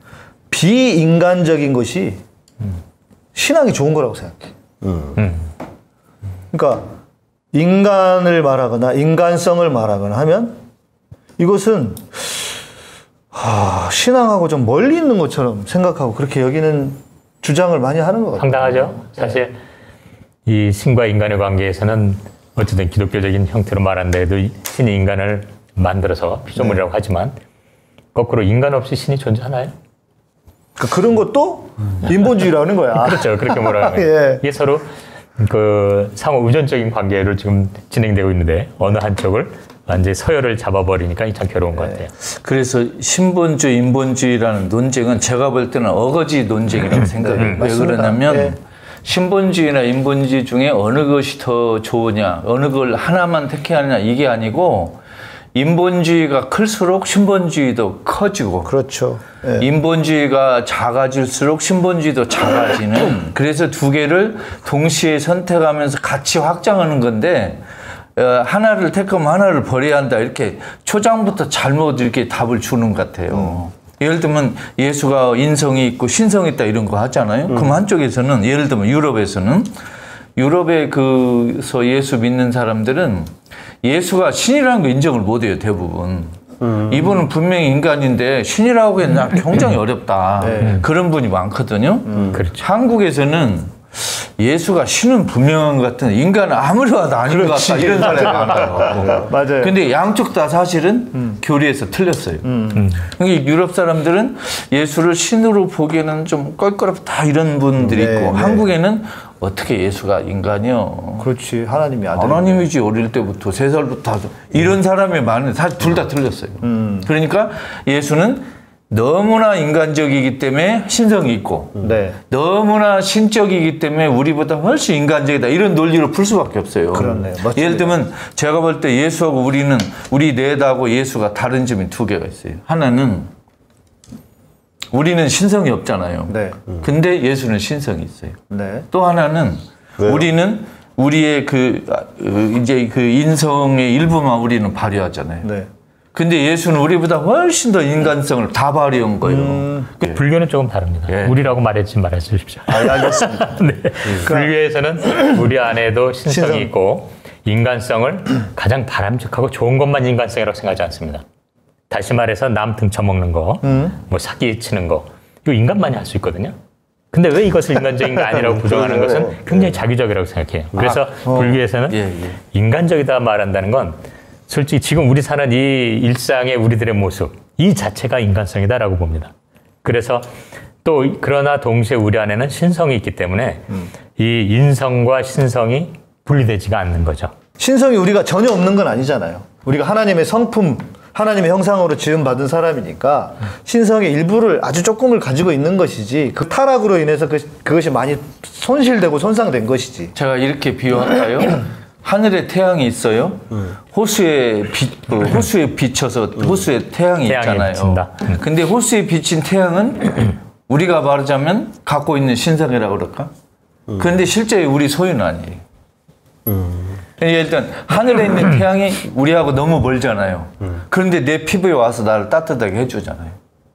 비인간적인 것이 신앙이 좋은 거라고 생각해. 음. 그러니까 인간을 말하거나 인간성을 말하거나 하면 이것은 하, 신앙하고 좀 멀리 있는 것처럼 생각하고 그렇게 여기는 주장을 많이 하는 것 같아요. 황당하죠. 사실 이 신과 인간의 관계에서는 어쨌든 기독교적인 형태로 말한다 해도 신이 인간을 만들어서 피조물이라고 네. 하지만 거꾸로 인간 없이 신이 존재하나요? 그러니까 그런 것도 인본주의라는 거야. 그렇죠. 그렇게 뭐라고 예. 이게 서로 그 상호 의존적인 관계로 지금 진행되고 있는데 어느 한쪽을 완전히 서열을 잡아버리니까 참 괴로운 것 같아요. 그래서 신본주의, 인본주의라는 논쟁은 제가 볼 때는 어거지 논쟁이라고 생각해요. 네, 왜 그러냐면 네. 신본주의나 인본주의 중에 어느 것이 더 좋으냐, 어느 걸 하나만 택해야 하느냐 이게 아니고 인본주의가 클수록 신본주의도 커지고 그렇죠. 네. 인본주의가 작아질수록 신본주의도 작아지는 그래서 두 개를 동시에 선택하면서 같이 확장하는 건데 하나를 택하면 하나를 버려야 한다 이렇게 초장부터 잘못 이렇게 답을 주는 것 같아요. 음. 예를 들면 예수가 인성이 있고 신성이 있다 이런 거 하잖아요. 음. 그럼 한쪽에서는 예를 들면 유럽에서는 유럽에 그서 예수 믿는 사람들은 예수가 신이라는 거 인정을 못해요 대부분. 음. 이분은 분명히 인간인데 신이라고 하기엔 굉장히 어렵다. 네. 그런 분이 많거든요. 음. 그렇죠. 한국에서는 예수가 신은 분명한 것 같은데 인간은 아무리 봐도 아닌 것 같다 이런 사람이 많아요. 맞아요. 근데 양쪽 다 사실은 음. 교리에서 틀렸어요. 음. 음. 그러니까 유럽 사람들은 예수를 신으로 보기에는 좀 껄끄럽다 이런 분들이 네, 있고 네. 한국에는 어떻게 예수가 인간이요? 그렇지 하나님이 아들. 하나님이지 어릴 때부터 세 살부터 하죠. 이런 사람이 많은 사실 둘 다 틀렸어요. 음. 그러니까 예수는 너무나 인간적이기 때문에 신성이 있고 네. 너무나 신적이기 때문에 우리보다 훨씬 인간적이다 이런 논리로 풀 수밖에 없어요. 그렇네요. 맞습니다. 예를 들면 제가 볼 때 예수하고 우리는 우리 넷하고 예수가 다른 점이 두 개가 있어요. 하나는 우리는 신성이 없잖아요. 네. 근데 예수는 신성이 있어요. 네. 또 하나는 왜요? 우리는 우리의 그 아, 이제 그 인성의 일부만 우리는 발휘하잖아요. 네. 근데 예수는 우리보다 훨씬 더 인간성을 다 발휘한 거예요. 음. 그 불교는 조금 다릅니다. 예. 우리라고 말하지 말아 주십시오. 아, 알겠습니다. 네. 불교에서는 우리 안에도 신성이 신성. 있고 인간성을 가장 바람직하고 좋은 것만 인간성이라고 생각하지 않습니다. 다시 말해서 남 등쳐먹는 거, 음. 뭐 사기 치는 거, 이거 인간만이 할 수 있거든요. 근데 왜 이것을 인간적인 게 아니라고 부정하는 것은 굉장히 자기적이라고 생각해요. 그래서 아, 어. 불교에서는 예, 예. 인간적이다 말한다는 건 솔직히 지금 우리 사는 이 일상의 우리들의 모습, 이 자체가 인간성이다라고 봅니다. 그래서 또 그러나 동시에 우리 안에는 신성이 있기 때문에 음. 이 인성과 신성이 분리되지가 않는 거죠. 신성이 우리가 전혀 없는 건 아니잖아요. 우리가 하나님의 성품, 하나님의 형상으로 지음받은 사람이니까 신성의 일부를 아주 조금을 가지고 있는 것이지 그 타락으로 인해서 그, 그것이 많이 손실되고 손상된 것이지. 제가 이렇게 비유할까요? 하늘에 태양이 있어요. 호수에 비, 어, 호수에 비쳐서 호수에 태양이 태양이 있잖아요. 비친다. 근데 호수에 비친 태양은 우리가 말하자면 갖고 있는 신성이라고 그럴까? 그런데 실제 우리 소유는 아니에요. 그러니까 일단 하늘에 있는 태양이 우리하고 너무 멀잖아요. 그런데 내 피부에 와서 나를 따뜻하게 해주잖아요.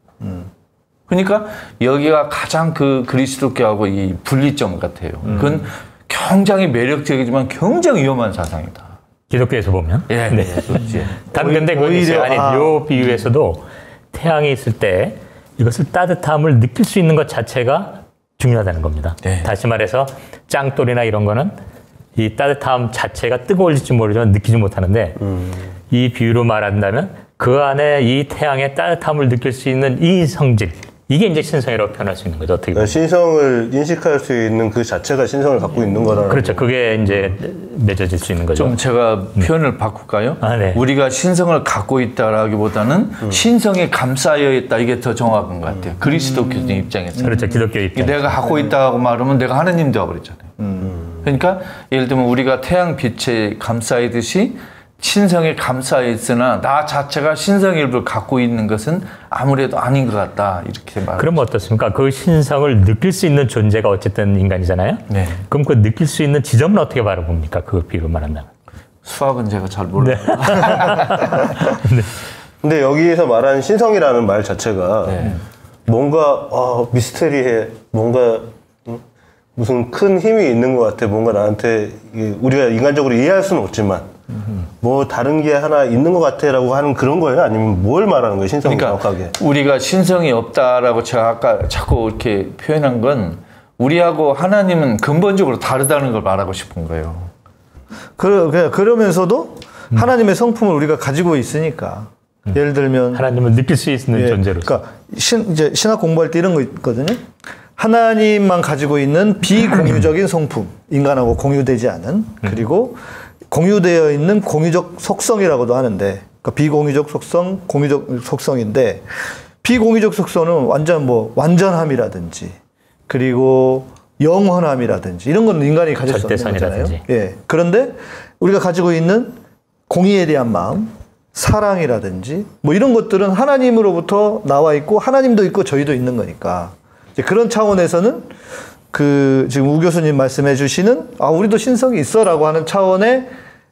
그러니까 여기가 가장 그 그리스도교하고 이 분리점 같아요. 그건 굉장히 매력적이지만 굉장히 위험한 사상이다. 기독교에서 보면. 예, 네. 그렇지. 단 근데 그 오히려, 아니 아. 요 비유에서도 태양이 있을 때 이것을 따뜻함을 느낄 수 있는 것 자체가 중요하다는 겁니다. 네. 다시 말해서 짱돌이나 이런 거는 이 따뜻함 자체가 뜨거울지 모르지만 느끼지 못하는데 음. 이 비유로 말한다면 그 안에 이 태양의 따뜻함을 느낄 수 있는 이 성질, 이게 이제 신성이라고 표현할 수 있는 거죠. 어떻게 보면. 신성을 인식할 수 있는 그 자체가 신성을 갖고 있는 거라는. 그렇죠. 그게 이제 맺어질 수 있는 거죠. 좀 제가 표현을 바꿀까요? 아, 네. 우리가 신성을 갖고 있다라기보다는 신성에 감싸여 있다. 이게 더 정확한 것 같아요. 그리스도교적 입장에서. 그렇죠. 기독교 입장. 내가 갖고 있다고 말하면 내가 하느님 되어버렸잖아요. 그러니까 예를 들면 우리가 태양 빛에 감싸이듯이 신성에 감싸여 있으나 나 자체가 신성의 일부를 갖고 있는 것은 아무래도 아닌 것 같다. 이렇게 말합니다. 그럼 어떻습니까? 그 신성을 느낄 수 있는 존재가 어쨌든 인간이잖아요. 네. 그럼 그 느낄 수 있는 지점은 어떻게 바라봅니까? 그 비유로 말한다면. 수학은 제가 잘 몰라요. 네. 근데 여기에서 말하는 신성이라는 말 자체가 네. 뭔가 아, 미스테리해. 뭔가 음, 무슨 큰 힘이 있는 것 같아. 뭔가 나한테 이게 우리가 인간적으로 이해할 수는 없지만 뭐 다른 게 하나 있는 것 같아라고 하는 그런 거예요? 아니면 뭘 말하는 거예요? 신성이 그러니까 정확하게. 우리가 신성이 없다라고 제가 아까 자꾸 이렇게 표현한 건 우리하고 하나님은 근본적으로 다르다는 걸 말하고 싶은 거예요. 그, 그냥 그러면서도 하나님의 성품을 우리가 가지고 있으니까. 예를 들면 하나님을 느낄 수 있는 예, 존재로서. 그러니까 신, 이제 신학 공부할 때 이런 거 있거든요. 하나님만 가지고 있는 비공유적인 성품, 인간하고 공유되지 않은, 그리고 공유되어 있는 공유적 속성이라고도 하는데, 그러니까 비공유적 속성, 공유적 속성인데, 비공유적 속성은 완전 뭐 완전함이라든지, 그리고 영원함이라든지 이런 건 인간이 가질 수 없는 거잖아요. 절대선이라든지. 예. 그런데 우리가 가지고 있는 공의에 대한 마음, 사랑이라든지 뭐 이런 것들은 하나님으로부터 나와 있고 하나님도 있고 저희도 있는 거니까 이제 그런 차원에서는 그 지금 우 교수님 말씀해 주시는 아 우리도 신성이 있어라고 하는 차원의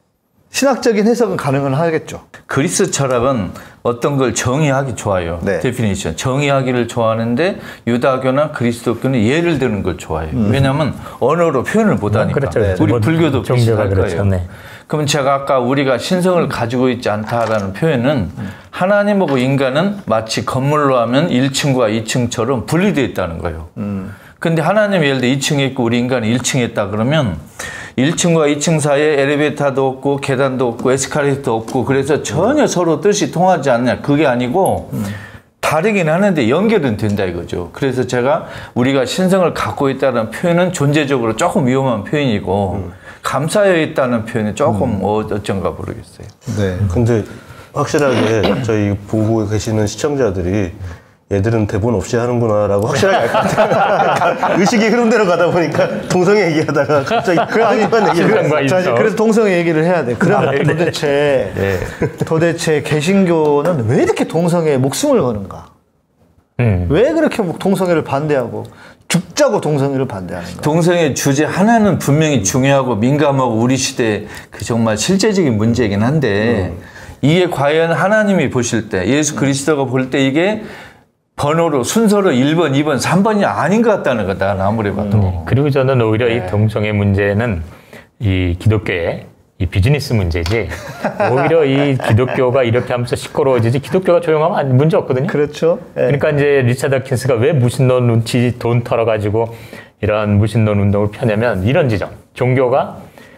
신학적인 해석은 가능은 하겠죠. 그리스 철학은 어떤 걸 정의하기 좋아해요. 네. 데피니션. 정의하기를 좋아하는데 유다교나 그리스도교는 예를 드는 걸 좋아해요. 음. 왜냐하면 언어로 표현을 못하니까. 그렇죠, 그렇죠. 우리 뭐, 불교도 종교가 비슷할 그렇죠. 거예요. 네. 그럼 제가 아까 우리가 신성을 가지고 있지 않다라는 표현은 하나님하고 인간은 마치 건물로 하면 일 층과 이 층처럼 분리되어 있다는 거예요. 음. 근데 하나님이 예를 들어 이 층에 있고 우리 인간이 일 층에 있다 그러면 일 층과 이 층 사이에 엘리베이터도 없고 계단도 없고 에스컬레이터도 없고 그래서 전혀 서로 뜻이 통하지 않냐. 그게 아니고 다르긴 하는데 연결은 된다 이거죠. 그래서 제가 우리가 신성을 갖고 있다는 표현은 존재적으로 조금 위험한 표현이고 감싸여 있다는 표현이 조금 어쩐가 모르겠어요. 네. 근데 확실하게 저희 보고 계시는 시청자들이 얘들은 대본 없이 하는구나라고 확실하게 알 것 같아요. 의식의 흐름대로 가다 보니까 동성애 얘기하다가 갑자기 그 아니만 얘기를 신성과 자, 있어. 그래서 동성애 얘기를 해야 돼. 그러면 아, 네. 도대체 네. 도대체 개신교는 왜 이렇게 동성애에 목숨을 거는가? 음. 왜 그렇게 뭐 동성애를 반대하고 죽자고 동성애를 반대하는가? 동성애 주제 하나는 분명히 중요하고 민감하고 우리 시대 그 정말 실제적인 문제이긴 한데 음. 이게 과연 하나님이 보실 때 예수 그리스도가 볼 때 이게 번호로 순서로 일 번, 이 번, 삼 번이 아닌 것 같다는 거다. 아무리 봐도. 음. 그리고 저는 오히려 네. 이 동성애 문제는 이 기독교의 이 비즈니스 문제지 오히려 이 기독교가 이렇게 하면서 시끄러워지지 기독교가 조용하면 문제 없거든요. 그렇죠. 예. 그러니까 이제 리차드 킨스가 왜 무신론 눈치 돈 털어가지고 이런 무신론 운동을 펴냐면 이런 지점. 종교가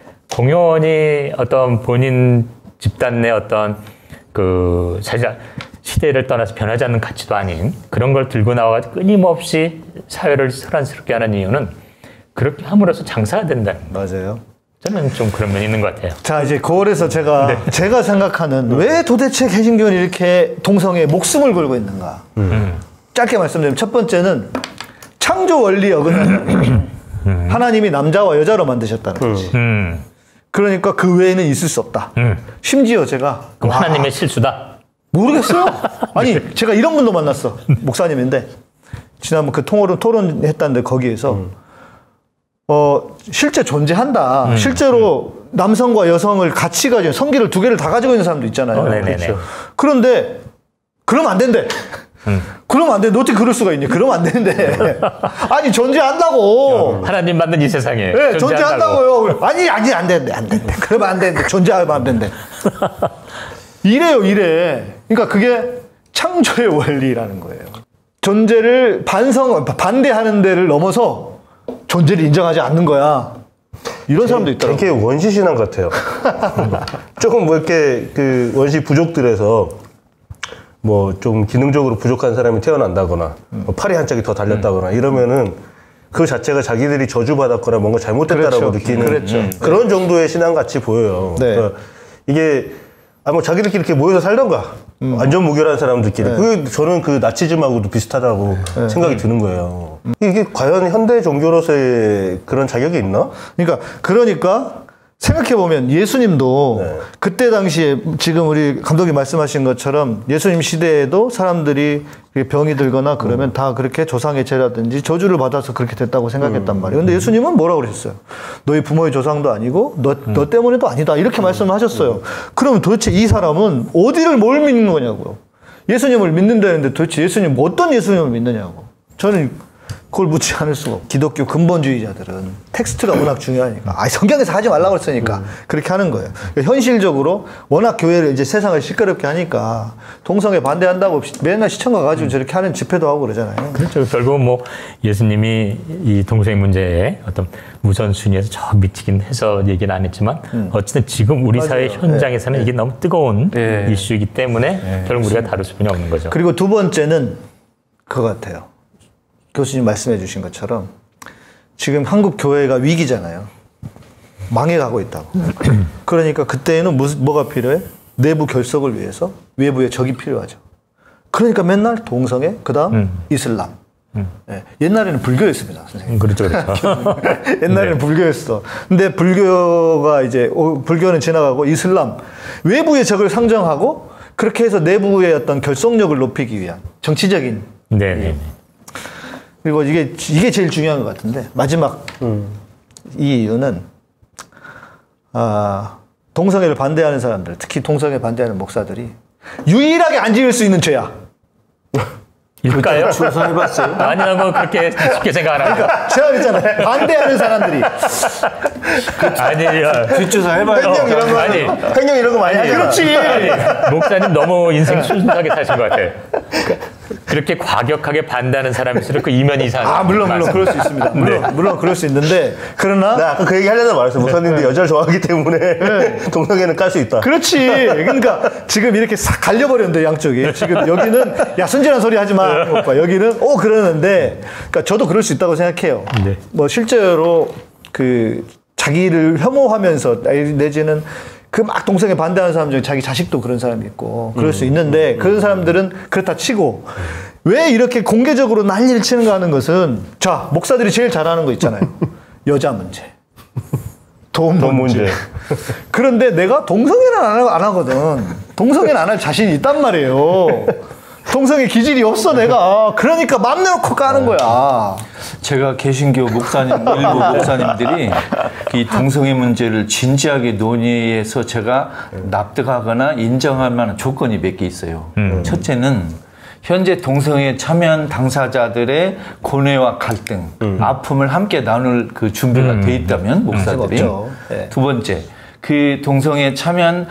공연히 어떤 본인 집단 내 어떤 그 사실 시대를 떠나서 변하지 않는 가치도 아닌 그런 걸 들고 나와가지고 끊임없이 사회를 소란스럽게 하는 이유는 그렇게 함으로써 장사가 된다는 거예요. 맞아요. 저는 좀 그런 면이 있는 것 같아요. 자, 이제 그거에서 제가 네. 제가 생각하는 왜 도대체 개신교는 이렇게 동성애에 목숨을 걸고 있는가? 음. 짧게 말씀드리면 첫 번째는 창조 원리 어긋나는 음. 하나님이 남자와 여자로 만드셨다는 거지. 음. 그러니까 그 외에는 있을 수 없다. 음. 심지어 제가 그럼 와, 하나님의 실수다? 모르겠어요. 아니 제가 이런 분도 만났어. 목사님인데 지난번 그 통화로 토론했다는데 거기에서 음. 어 실제 존재한다. 음. 실제로 음. 남성과 여성을 같이 가지고 성기를 두 개를 다 가지고 있는 사람도 있잖아요. 어, 그렇죠. 그런데 그러면 안 된대. 음. 그러면 안 돼. 너 어떻게 그럴 수가 있니? 그러면 안 되는데. 아니 존재한다고. 하나님 만든 이 세상에. 네, 존재한다고요. 아니 아니 안 된대. 안 된대. 그러면 안 된대. 존재하면 안 된대. 이래요, 이래. 그러니까 그게 창조의 원리라는 거예요. 존재를 반성, 반대하는 데를 넘어서 존재를 인정하지 않는 거야. 이런 사람도 있더라고요. 되게 원시 신앙 같아요. 조금 뭐 이렇게 그 원시 부족들에서 뭐 좀 기능적으로 부족한 사람이 태어난다거나 음. 뭐 팔이 한 짝이 더 달렸다거나 음. 이러면은 그 자체가 자기들이 저주받았거나 뭔가 잘못됐다라고 그렇죠. 느끼는 그렇죠. 음. 그런 정도의 신앙 같이 보여요. 네. 그러니까 이게 아 뭐 자기들끼리 이렇게 모여서 살던가 음. 완전 무결한 사람들끼리 네. 그 저는 그 나치즘하고도 비슷하다고 네. 생각이 네. 드는 거예요. 음. 이게 과연 현대 종교로서의 그런 자격이 있나? 그러니까 그러니까 생각해보면 예수님도 네. 그때 당시에 지금 우리 감독님 말씀하신 것처럼 예수님 시대에도 사람들이 병이 들거나 그러면 음. 다 그렇게 조상의 죄라든지 저주를 받아서 그렇게 됐다고 생각했단 음. 말이에요. 근데 예수님은 뭐라고 그러셨어요? 너희 부모의 조상도 아니고 너, 음. 너 때문에도 아니다. 이렇게 음. 말씀을 하셨어요. 음. 그러면 도대체 이 사람은 어디를 뭘 믿는 거냐고요. 예수님을 믿는다는데 도대체 예수님 어떤 예수님을 믿느냐고. 저는 그걸 묻지 않을 수가 없고 기독교 근본주의자들은 텍스트가 워낙 중요하니까 아 성경에서 하지 말라고 그랬으니까 음. 그렇게 하는 거예요. 그러니까 현실적으로 워낙 교회를 이제 세상을 시끄럽게 하니까 동성애 반대한다고 맨날 시청 가가지고 음. 저렇게 하는 집회도 하고 그러잖아요. 그렇죠. 결국은 뭐 예수님이 이 동성애 문제에 어떤 우선순위에서 저 미치긴 해서 얘기는 안 했지만 음. 어쨌든 지금 우리 맞아요. 사회 현장에서는 네. 이게 너무 뜨거운 네. 이슈이기 때문에 네. 결국 우리가 다룰 수뿐이 없는 거죠. 그리고 두 번째는 그거 같아요. 교수님 말씀해 주신 것처럼 지금 한국 교회가 위기잖아요. 망해가고 있다고. 그러니까 그때는 무슨, 뭐가 필요해? 내부 결속을 위해서 외부의 적이 필요하죠. 그러니까 맨날 동성애, 그 다음 음. 이슬람. 음. 네. 옛날에는 불교였습니다, 선생님. 음, 그렇죠, 그렇죠. 옛날에는 네. 불교였어. 근데 불교가 이제, 불교는 지나가고 이슬람. 외부의 적을 상정하고 그렇게 해서 내부의 어떤 결속력을 높이기 위한 정치적인. 네네. 그리고 이게, 이게 제일 중요한 것 같은데, 마지막, 음. 이 이유는, 아, 동성애를 반대하는 사람들, 특히 동성애 반대하는 목사들이 유일하게 안 지을 수 있는 죄야. 일까요? 조사해봤어요? 아니야, 뭐 그렇게 쉽게 생각 안 하니까. 그러니까 제가 그랬잖아요. 반대하는 사람들이. 아니, 뒷조사 해봐요. 횡령 이런 거, 아니, 횡령 이런 거 많이 아니, 하잖아. 그렇지. 아니, 목사님 너무 인생 순수하게 사신 것 같아. 그렇게 과격하게 반대하는 사람이 있으면 그 이면이 이상해요. 아, 물론, 물론, 그럴 수 있습니다. 물론, 네. 물론, 그럴 수 있는데, 그러나. 나 아까 그 얘기 하려다 말했어. 목사님도 네. 여자를 좋아하기 때문에 네. 동성애는 깔 수 있다. 그렇지. 그러니까 지금 이렇게 싹 갈려버렸는데, 양쪽이. 지금 여기는, 야, 순진한 소리 하지 마. 오빠. 여기는, 오, 그러는데, 그러니까 저도 그럴 수 있다고 생각해요. 네. 뭐, 실제로 그, 자기를 혐오하면서, 내지는 그 막 동성애 반대하는 사람 중에 자기 자식도 그런 사람이 있고 그럴 수 있는데 음, 음, 그런 사람들은 그렇다 치고 왜 이렇게 공개적으로 난리를 치는가 하는 것은 자 목사들이 제일 잘하는 거 있잖아요. 여자 문제, 돈, 돈 문제. 문제. 그런데 내가 동성애는 안, 안 하거든. 동성애는 안 할 자신이 있단 말이에요. 동성애 기질이 없어 내가. 그러니까 맘 놓고 까는 거야. 제가 개신교 목사님, 일부 목사님들이 이 동성애 문제를 진지하게 논의해서 제가 납득하거나 인정할 만한 조건이 몇 개 있어요. 음. 첫째는 현재 동성애에 참여한 당사자들의 고뇌와 갈등, 음. 아픔을 함께 나눌 그 준비가 음. 돼 있다면 목사들이. 네. 두 번째, 그 동성애에 참여한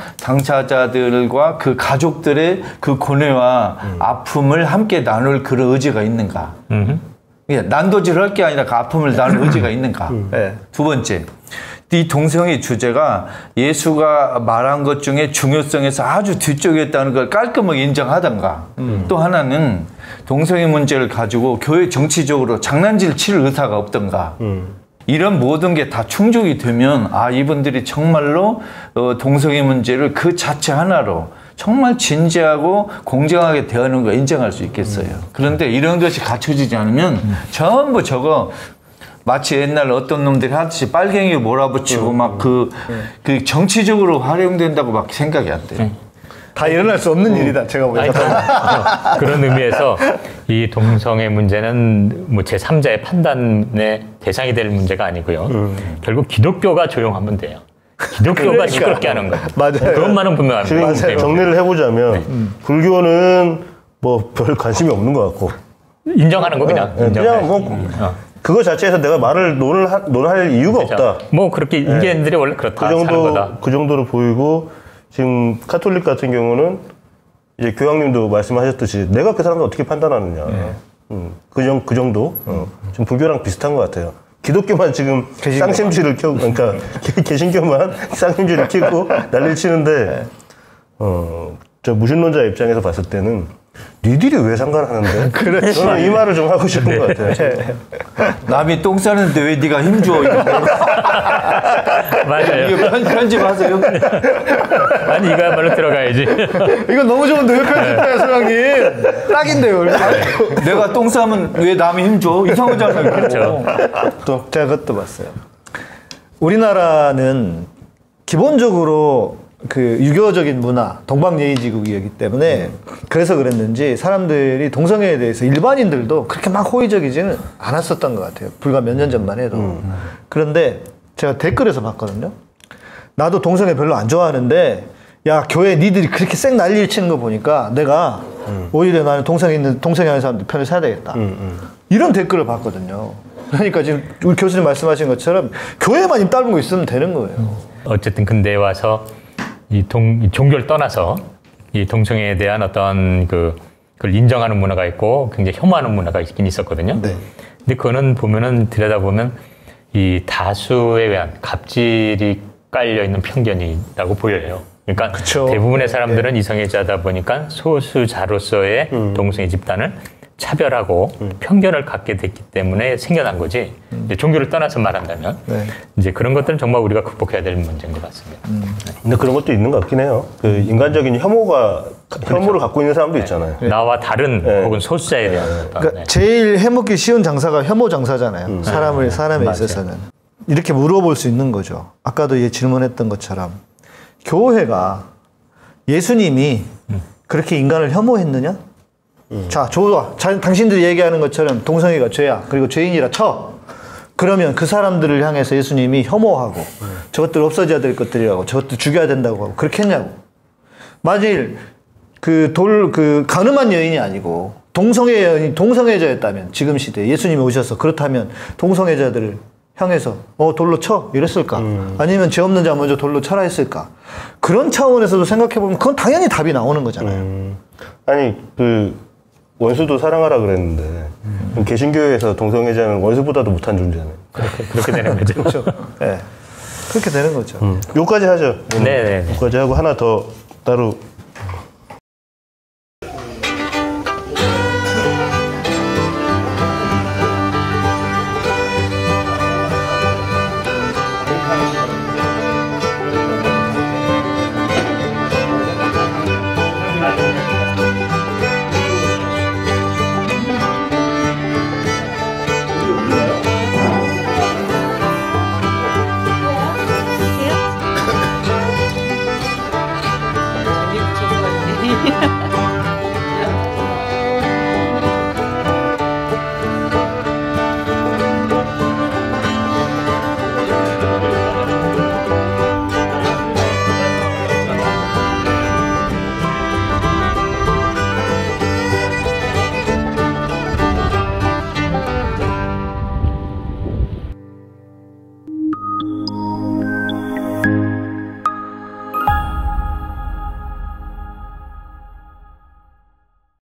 당사자들과 그 가족들의 그 고뇌와 음. 아픔을 함께 나눌 그런 의지가 있는가. 음. 난도질을 할 게 아니라 그 아픔을 나눌 의지가 있는가. 음. 네. 두 번째, 이 동성애 주제가 예수가 말한 것 중에 중요성에서 아주 뒤쪽에 있다는 걸 깔끔하게 인정하던가. 음. 또 하나는 동성애 문제를 가지고 교회 정치적으로 장난질 칠 의사가 없던가. 음. 이런 모든 게 다 충족이 되면 아 이분들이 정말로 어, 동성애 문제를 그 자체 하나로 정말 진지하고 공정하게 대하는 거 인정할 수 있겠어요. 음. 그런데 이런 것이 갖춰지지 않으면 음. 전부 저거 마치 옛날 어떤 놈들이 하듯이 빨갱이 몰아붙이고 음. 막 그 그 정치적으로 활용된다고 막 생각이 안 돼요. 음. 다 일어날 수 없는 음. 일이다. 제가 보니까. 그런 의미에서 이 동성애 문제는 뭐 제삼자의 판단의 대상이 될 문제가 아니고요. 음. 결국 기독교가 조용하면 돼요. 기독교가 그러니까. 시끄럽게 하는 거예요. 맞아요. 그것만은 분명합니다. 맞아요. 정리를 해보자면 네. 음. 불교는 뭐 별 관심이 없는 것 같고 인정하는 거 그냥. 네. 그냥 뭐 음. 어. 그거 자체에서 내가 말을 논을 하, 논할 이유가 그렇죠. 없다. 뭐 그렇게 인간들이 네. 원래 그렇다. 그 정도 사는 거다. 그 정도로 보이고 지금 카톨릭 같은 경우는 이제 교황님도 말씀하셨듯이 내가 그 사람을 어떻게 판단하느냐. 네. 음, 그, 정, 그 정도. 어. 지금 불교랑 비슷한 것 같아요. 기독교만 지금 개신교만. 쌍심지를 켜고, 그러니까 개신교만 쌍심지를 켜고 난리를 치는데, 어, 저 무신론자 입장에서 봤을 때는 니들이 왜 상관하는데? 그래. 저는 이 말을 좀 하고 싶은 네. 것 같아요. 남이 똥 싸는데 왜 네가 힘줘? 맞아요. 이거 편, 편집하세요. 아니 이거야말로 들어가야지. 이거 너무 좋은데 왜 편집해요, 소장님? 딱인데요. 내가 똥 싸면 왜 남이 힘줘? 이상하잖아요. 그렇죠. 또 제가 그것도 봤어요. 우리나라는 기본적으로 그 유교적인 문화, 동방예의지국이었기 때문에 그래서 그랬는지 사람들이 동성애에 대해서 일반인들도 그렇게 막 호의적이지는 않았었던 것 같아요. 불과 몇 년 전만 해도. 음. 그런데 제가 댓글에서 봤거든요. 나도 동성애 별로 안 좋아하는데 야 교회 니들이 그렇게 쌩 난리를 치는 거 보니까 내가 음. 오히려 나는 동성애 있는 동성애 하는 사람들 편을 사야 되겠다. 음, 음. 이런 댓글을 봤거든요. 그러니까 지금 우리 교수님 말씀하신 것처럼 교회만 입 짧은 거 있으면 되는 거예요. 어쨌든 근데 와서 이 동, 이 종교를 떠나서 이 동성애에 대한 어떤 그, 그걸 인정하는 문화가 있고 굉장히 혐오하는 문화가 있긴 있었거든요. 네. 근데 그거는 보면은 들여다보면 이 다수에 의한 갑질이 깔려있는 편견이라고 보여요. 그러니까 그쵸. 대부분의 사람들은 네. 이성애자다 보니까 소수자로서의 음. 동성애 집단을 차별하고 음. 편견을 갖게 됐기 때문에 생겨난 거지. 음. 이제 종교를 떠나서 말한다면 네. 이제 그런 것들은 정말 우리가 극복해야 될 문제인 것 같습니다. 음. 네. 근데 그런 것도 있는 것 같긴 해요. 그 인간적인 혐오가 그렇죠. 혐오를 갖고 있는 사람도 네. 있잖아요. 네. 나와 다른 네. 혹은 소수자에 대한. 네. 그러니까 네. 제일 해먹기 쉬운 장사가 혐오 장사잖아요. 음. 사람을 사람에 맞아요. 있어서는 이렇게 물어볼 수 있는 거죠. 아까도 예 질문했던 것처럼 교회가 예수님이 음. 그렇게 인간을 혐오했느냐? 음. 자, 좋아. 자, 당신들이 얘기하는 것처럼 동성애가 죄야. 그리고 죄인이라 쳐. 그러면 그 사람들을 향해서 예수님이 혐오하고 음. 저것들 없어져야 될 것들이라고 저것들 죽여야 된다고 하고 그렇게 했냐고. 만일 그 돌, 그 가늠한 여인이 아니고 동성애 여인이 동성애자였다면 지금 시대에 예수님이 오셔서 그렇다면 동성애자들을 향해서 어 돌로 쳐 이랬을까? 음. 아니면 죄 없는 자 먼저 돌로 쳐라 했을까? 그런 차원에서도 생각해보면 그건 당연히 답이 나오는 거잖아요. 음. 아니 그 원수도 사랑하라 그랬는데 음. 개신교에서 동성애자는 원수보다도 못한 존재잖아요. 그렇게, 그렇게 되는 거죠. 그렇죠. 네. 그렇게 되는 거죠. 음. 요까지 하죠. 네네. 요까지 하고 하나 더 따로